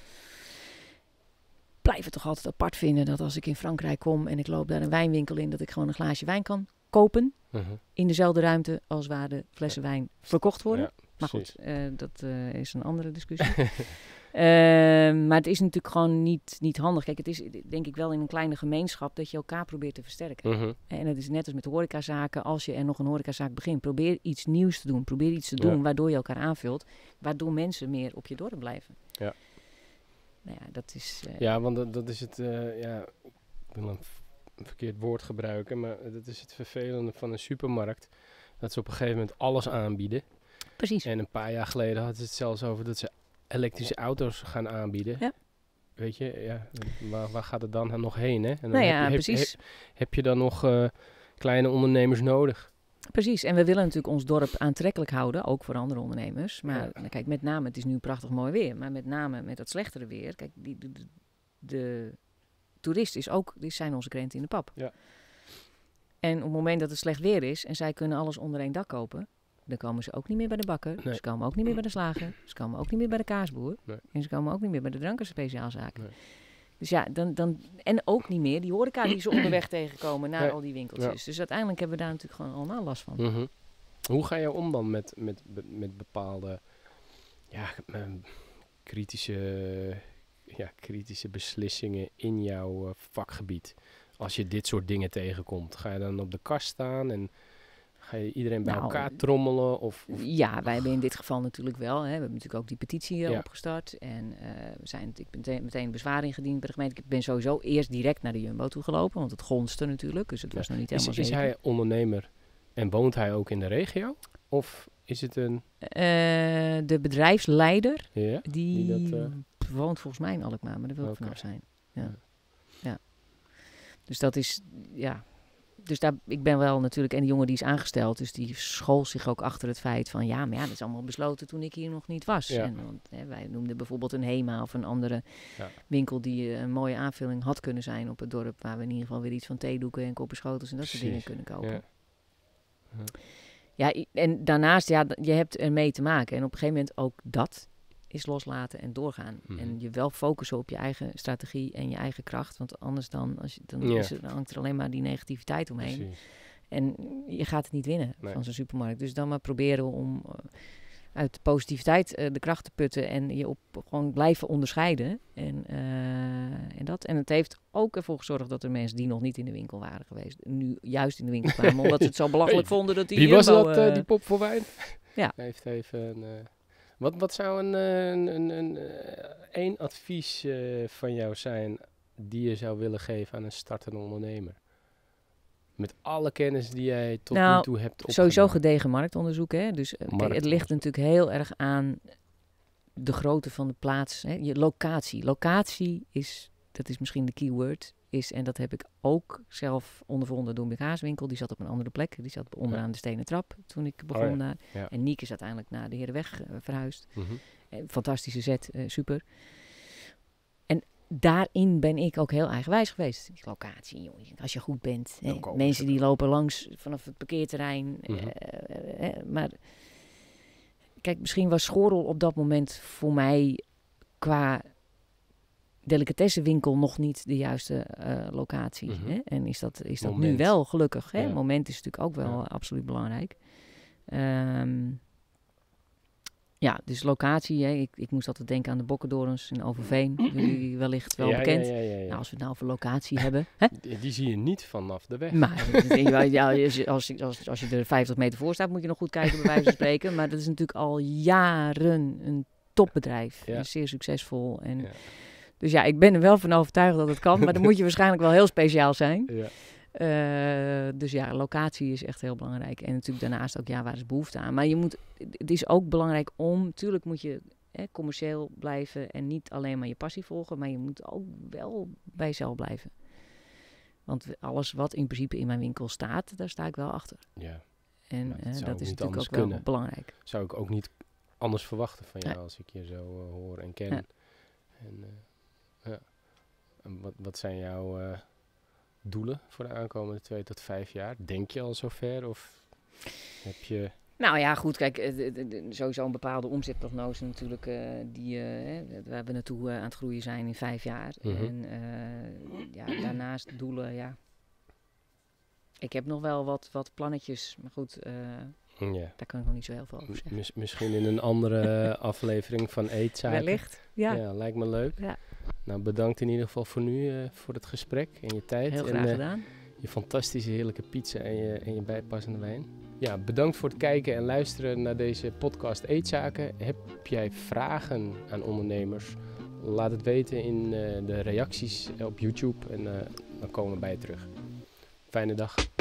Blijf het toch altijd apart vinden dat als ik in Frankrijk kom en ik loop daar een wijnwinkel in, dat ik gewoon een glaasje wijn kan kopen. Mm-hmm. In dezelfde ruimte als waar de flessen wijn verkocht worden. Ja, maar goed, uh, dat uh, is een andere discussie. uh, maar het is natuurlijk gewoon niet, niet handig. Kijk, het is denk ik wel in een kleine gemeenschap dat je elkaar probeert te versterken. Mm-hmm. En het is net als met de horecazaken. Als je er nog een horecazaak begint, probeer iets nieuws te doen. Probeer iets te doen ja. waardoor je elkaar aanvult. Waardoor mensen meer op je dorp blijven. Ja. Nou ja, dat is... Uh, ja, want dat, dat is het... Uh, ja, ik wil een, v- een verkeerd woord gebruiken, maar dat is het vervelende van een supermarkt. Dat ze op een gegeven moment alles aanbieden. Precies. En een paar jaar geleden hadden ze het zelfs over dat ze elektrische auto's gaan aanbieden. Ja. Weet je, ja, waar, waar gaat het dan nog heen, hè? En dan nou ja, heb je, precies. Heb, heb, heb je dan nog uh, kleine ondernemers nodig? Precies, en we willen natuurlijk ons dorp aantrekkelijk houden, ook voor andere ondernemers. Maar ja. kijk, met name, het is nu prachtig mooi weer, maar met name met dat slechtere weer, kijk, die, de, de, de toerist is ook, die zijn onze krenten in de pap. Ja. En op het moment dat het slecht weer is en zij kunnen alles onder één dak kopen, dan komen ze ook niet meer bij de bakker, nee. Ze komen ook niet meer bij de slager, ze komen ook niet meer bij de kaasboer nee. En ze komen ook niet meer bij de drankenspeciaalzaak. Nee. Dus ja, dan, dan, en ook niet meer die horeca die ze onderweg tegenkomen naar nee. al die winkeltjes. Ja. Dus uiteindelijk hebben we daar natuurlijk gewoon allemaal last van. Mm-hmm. Hoe ga je om dan met, met, met bepaalde ja, kritische, ja, kritische beslissingen in jouw uh, vakgebied? Als je dit soort dingen tegenkomt, ga je dan op de kast staan en ga je iedereen bij nou, elkaar trommelen? Of, of? Ja, wij hebben in dit geval natuurlijk wel. Hè. We hebben natuurlijk ook die petitie uh, ja. opgestart. En uh, we zijn, ik ben meteen, meteen bezwaar ingediend bij de gemeente. Ik ben sowieso eerst direct naar de Jumbo toegelopen, want het gonste natuurlijk. Dus het ja. was nog niet helemaal is, is zeker. Is hij ondernemer en woont hij ook in de regio? Of is het een... Uh, de bedrijfsleider, ja, die, die dat, uh... woont volgens mij in Alkmaar, maar daar wil ik okay. vanaf zijn. Ja. Ja. ja. Dus dat is, ja... Dus daar, ik ben wel natuurlijk, en die jongen die is aangesteld, dus die school zich ook achter het feit van, ja, maar ja, dat is allemaal besloten toen ik hier nog niet was. Ja. En, want, hè, wij noemden bijvoorbeeld een HEMA of een andere ja. winkel die uh, een mooie aanvulling had kunnen zijn op het dorp, waar we in ieder geval weer iets van theedoeken en koppenschotels en dat soort dingen kunnen kopen. Ja. Ja. ja, en daarnaast, ja, je hebt er mee te maken. En op een gegeven moment ook dat is loslaten en doorgaan. Mm. En je wel focussen op je eigen strategie en je eigen kracht. Want anders dan, als je, dan, ja. is er, dan hangt er alleen maar die negativiteit omheen. Precies. En je gaat het niet winnen nee. van zo'n supermarkt. Dus dan maar proberen om uh, uit de positiviteit uh, de kracht te putten en je op gewoon blijven onderscheiden. En, uh, en dat. En het heeft ook ervoor gezorgd dat er mensen die nog niet in de winkel waren geweest, nu juist in de winkel kwamen, omdat ze het zo belachelijk vonden dat die Wie Jumbo, was dat, uh, die pop voor wijn? Ja. Heeft even een... Uh... Wat, wat zou een, een, een, een, een advies uh, van jou zijn die je zou willen geven aan een startende ondernemer? Met alle kennis die jij tot nou, nu toe hebt opgedaan. Sowieso gedegen marktonderzoek. Hè? Dus uh, kijk, het ligt natuurlijk heel erg aan de grootte van de plaats. Hè? Je locatie. Locatie is, dat is misschien de keyword. Is, en dat heb ik ook zelf ondervonden door mijn kaaswinkel. Die zat op een andere plek. Die zat onderaan ja. de stenen trap toen ik begon oh ja. daar. Ja. En Niek is uiteindelijk naar de Herenweg uh, verhuisd. Mm-hmm. Uh, fantastische zet, uh, super. En daarin ben ik ook heel eigenwijs geweest. Die locatie, joh. Als je goed bent. Hè. Mensen die lopen langs vanaf het parkeerterrein. Mm-hmm. Uh, uh, uh, maar kijk, misschien was Schorrel op dat moment voor mij qua delicatessenwinkel nog niet de juiste uh, locatie. Mm-hmm. Hè? En is dat, is dat nu wel gelukkig. Hè? Ja. Moment is natuurlijk ook wel ja. absoluut belangrijk. Um, ja, dus locatie. Hè? Ik, ik moest altijd denken aan de Bokkendorens in Overveen. Jullie wellicht wel ja, bekend. Ja, ja, ja, ja. Nou, als we het nou over locatie hebben. Hè? Die, die zie je niet vanaf de weg. Maar ja, als, als, als, als je er vijftig meter voor staat, moet je nog goed kijken bij wijze van spreken. Maar dat is natuurlijk al jaren een topbedrijf. Ja. Zeer succesvol. En ja. Dus ja, ik ben er wel van overtuigd dat het kan, maar dan moet je waarschijnlijk wel heel speciaal zijn. Ja. Uh, dus ja, locatie is echt heel belangrijk. En natuurlijk daarnaast ook, ja, waar is behoefte aan? Maar je moet, het is ook belangrijk om, natuurlijk moet je hè, commercieel blijven en niet alleen maar je passie volgen, maar je moet ook wel bij jezelf blijven. Want alles wat in principe in mijn winkel staat, daar sta ik wel achter. Ja. En nou, uh, dat, dat is natuurlijk ook kunnen. wel belangrijk. Zou ik ook niet anders verwachten van jou ja. als ik je zo uh, hoor en ken. Ja. En, uh, ja. En wat, wat zijn jouw uh, doelen voor de aankomende twee tot vijf jaar? Denk je al zover of heb je... Nou ja, goed, kijk, uh, d- d- sowieso een bepaalde omzetprognose natuurlijk, uh, die, uh, waar we naartoe uh, aan het groeien zijn in vijf jaar. Mm-hmm. En uh, ja, daarnaast doelen, ja. Ik heb nog wel wat, wat plannetjes, maar goed, uh, ja. daar kan ik nog niet zo heel veel over zeggen. Mis, misschien in een andere aflevering van Eetzaken. Wellicht, ja. Ja, lijkt me leuk. Ja. Nou, bedankt in ieder geval voor nu, uh, voor het gesprek en je tijd. Heel graag en, uh, gedaan. Je fantastische heerlijke pizza en je, en je bijpassende wijn. Ja, bedankt voor het kijken en luisteren naar deze podcast Eetzaken. Heb jij vragen aan ondernemers? Laat het weten in uh, de reacties op YouTube en uh, dan komen we bij je terug. Fijne dag.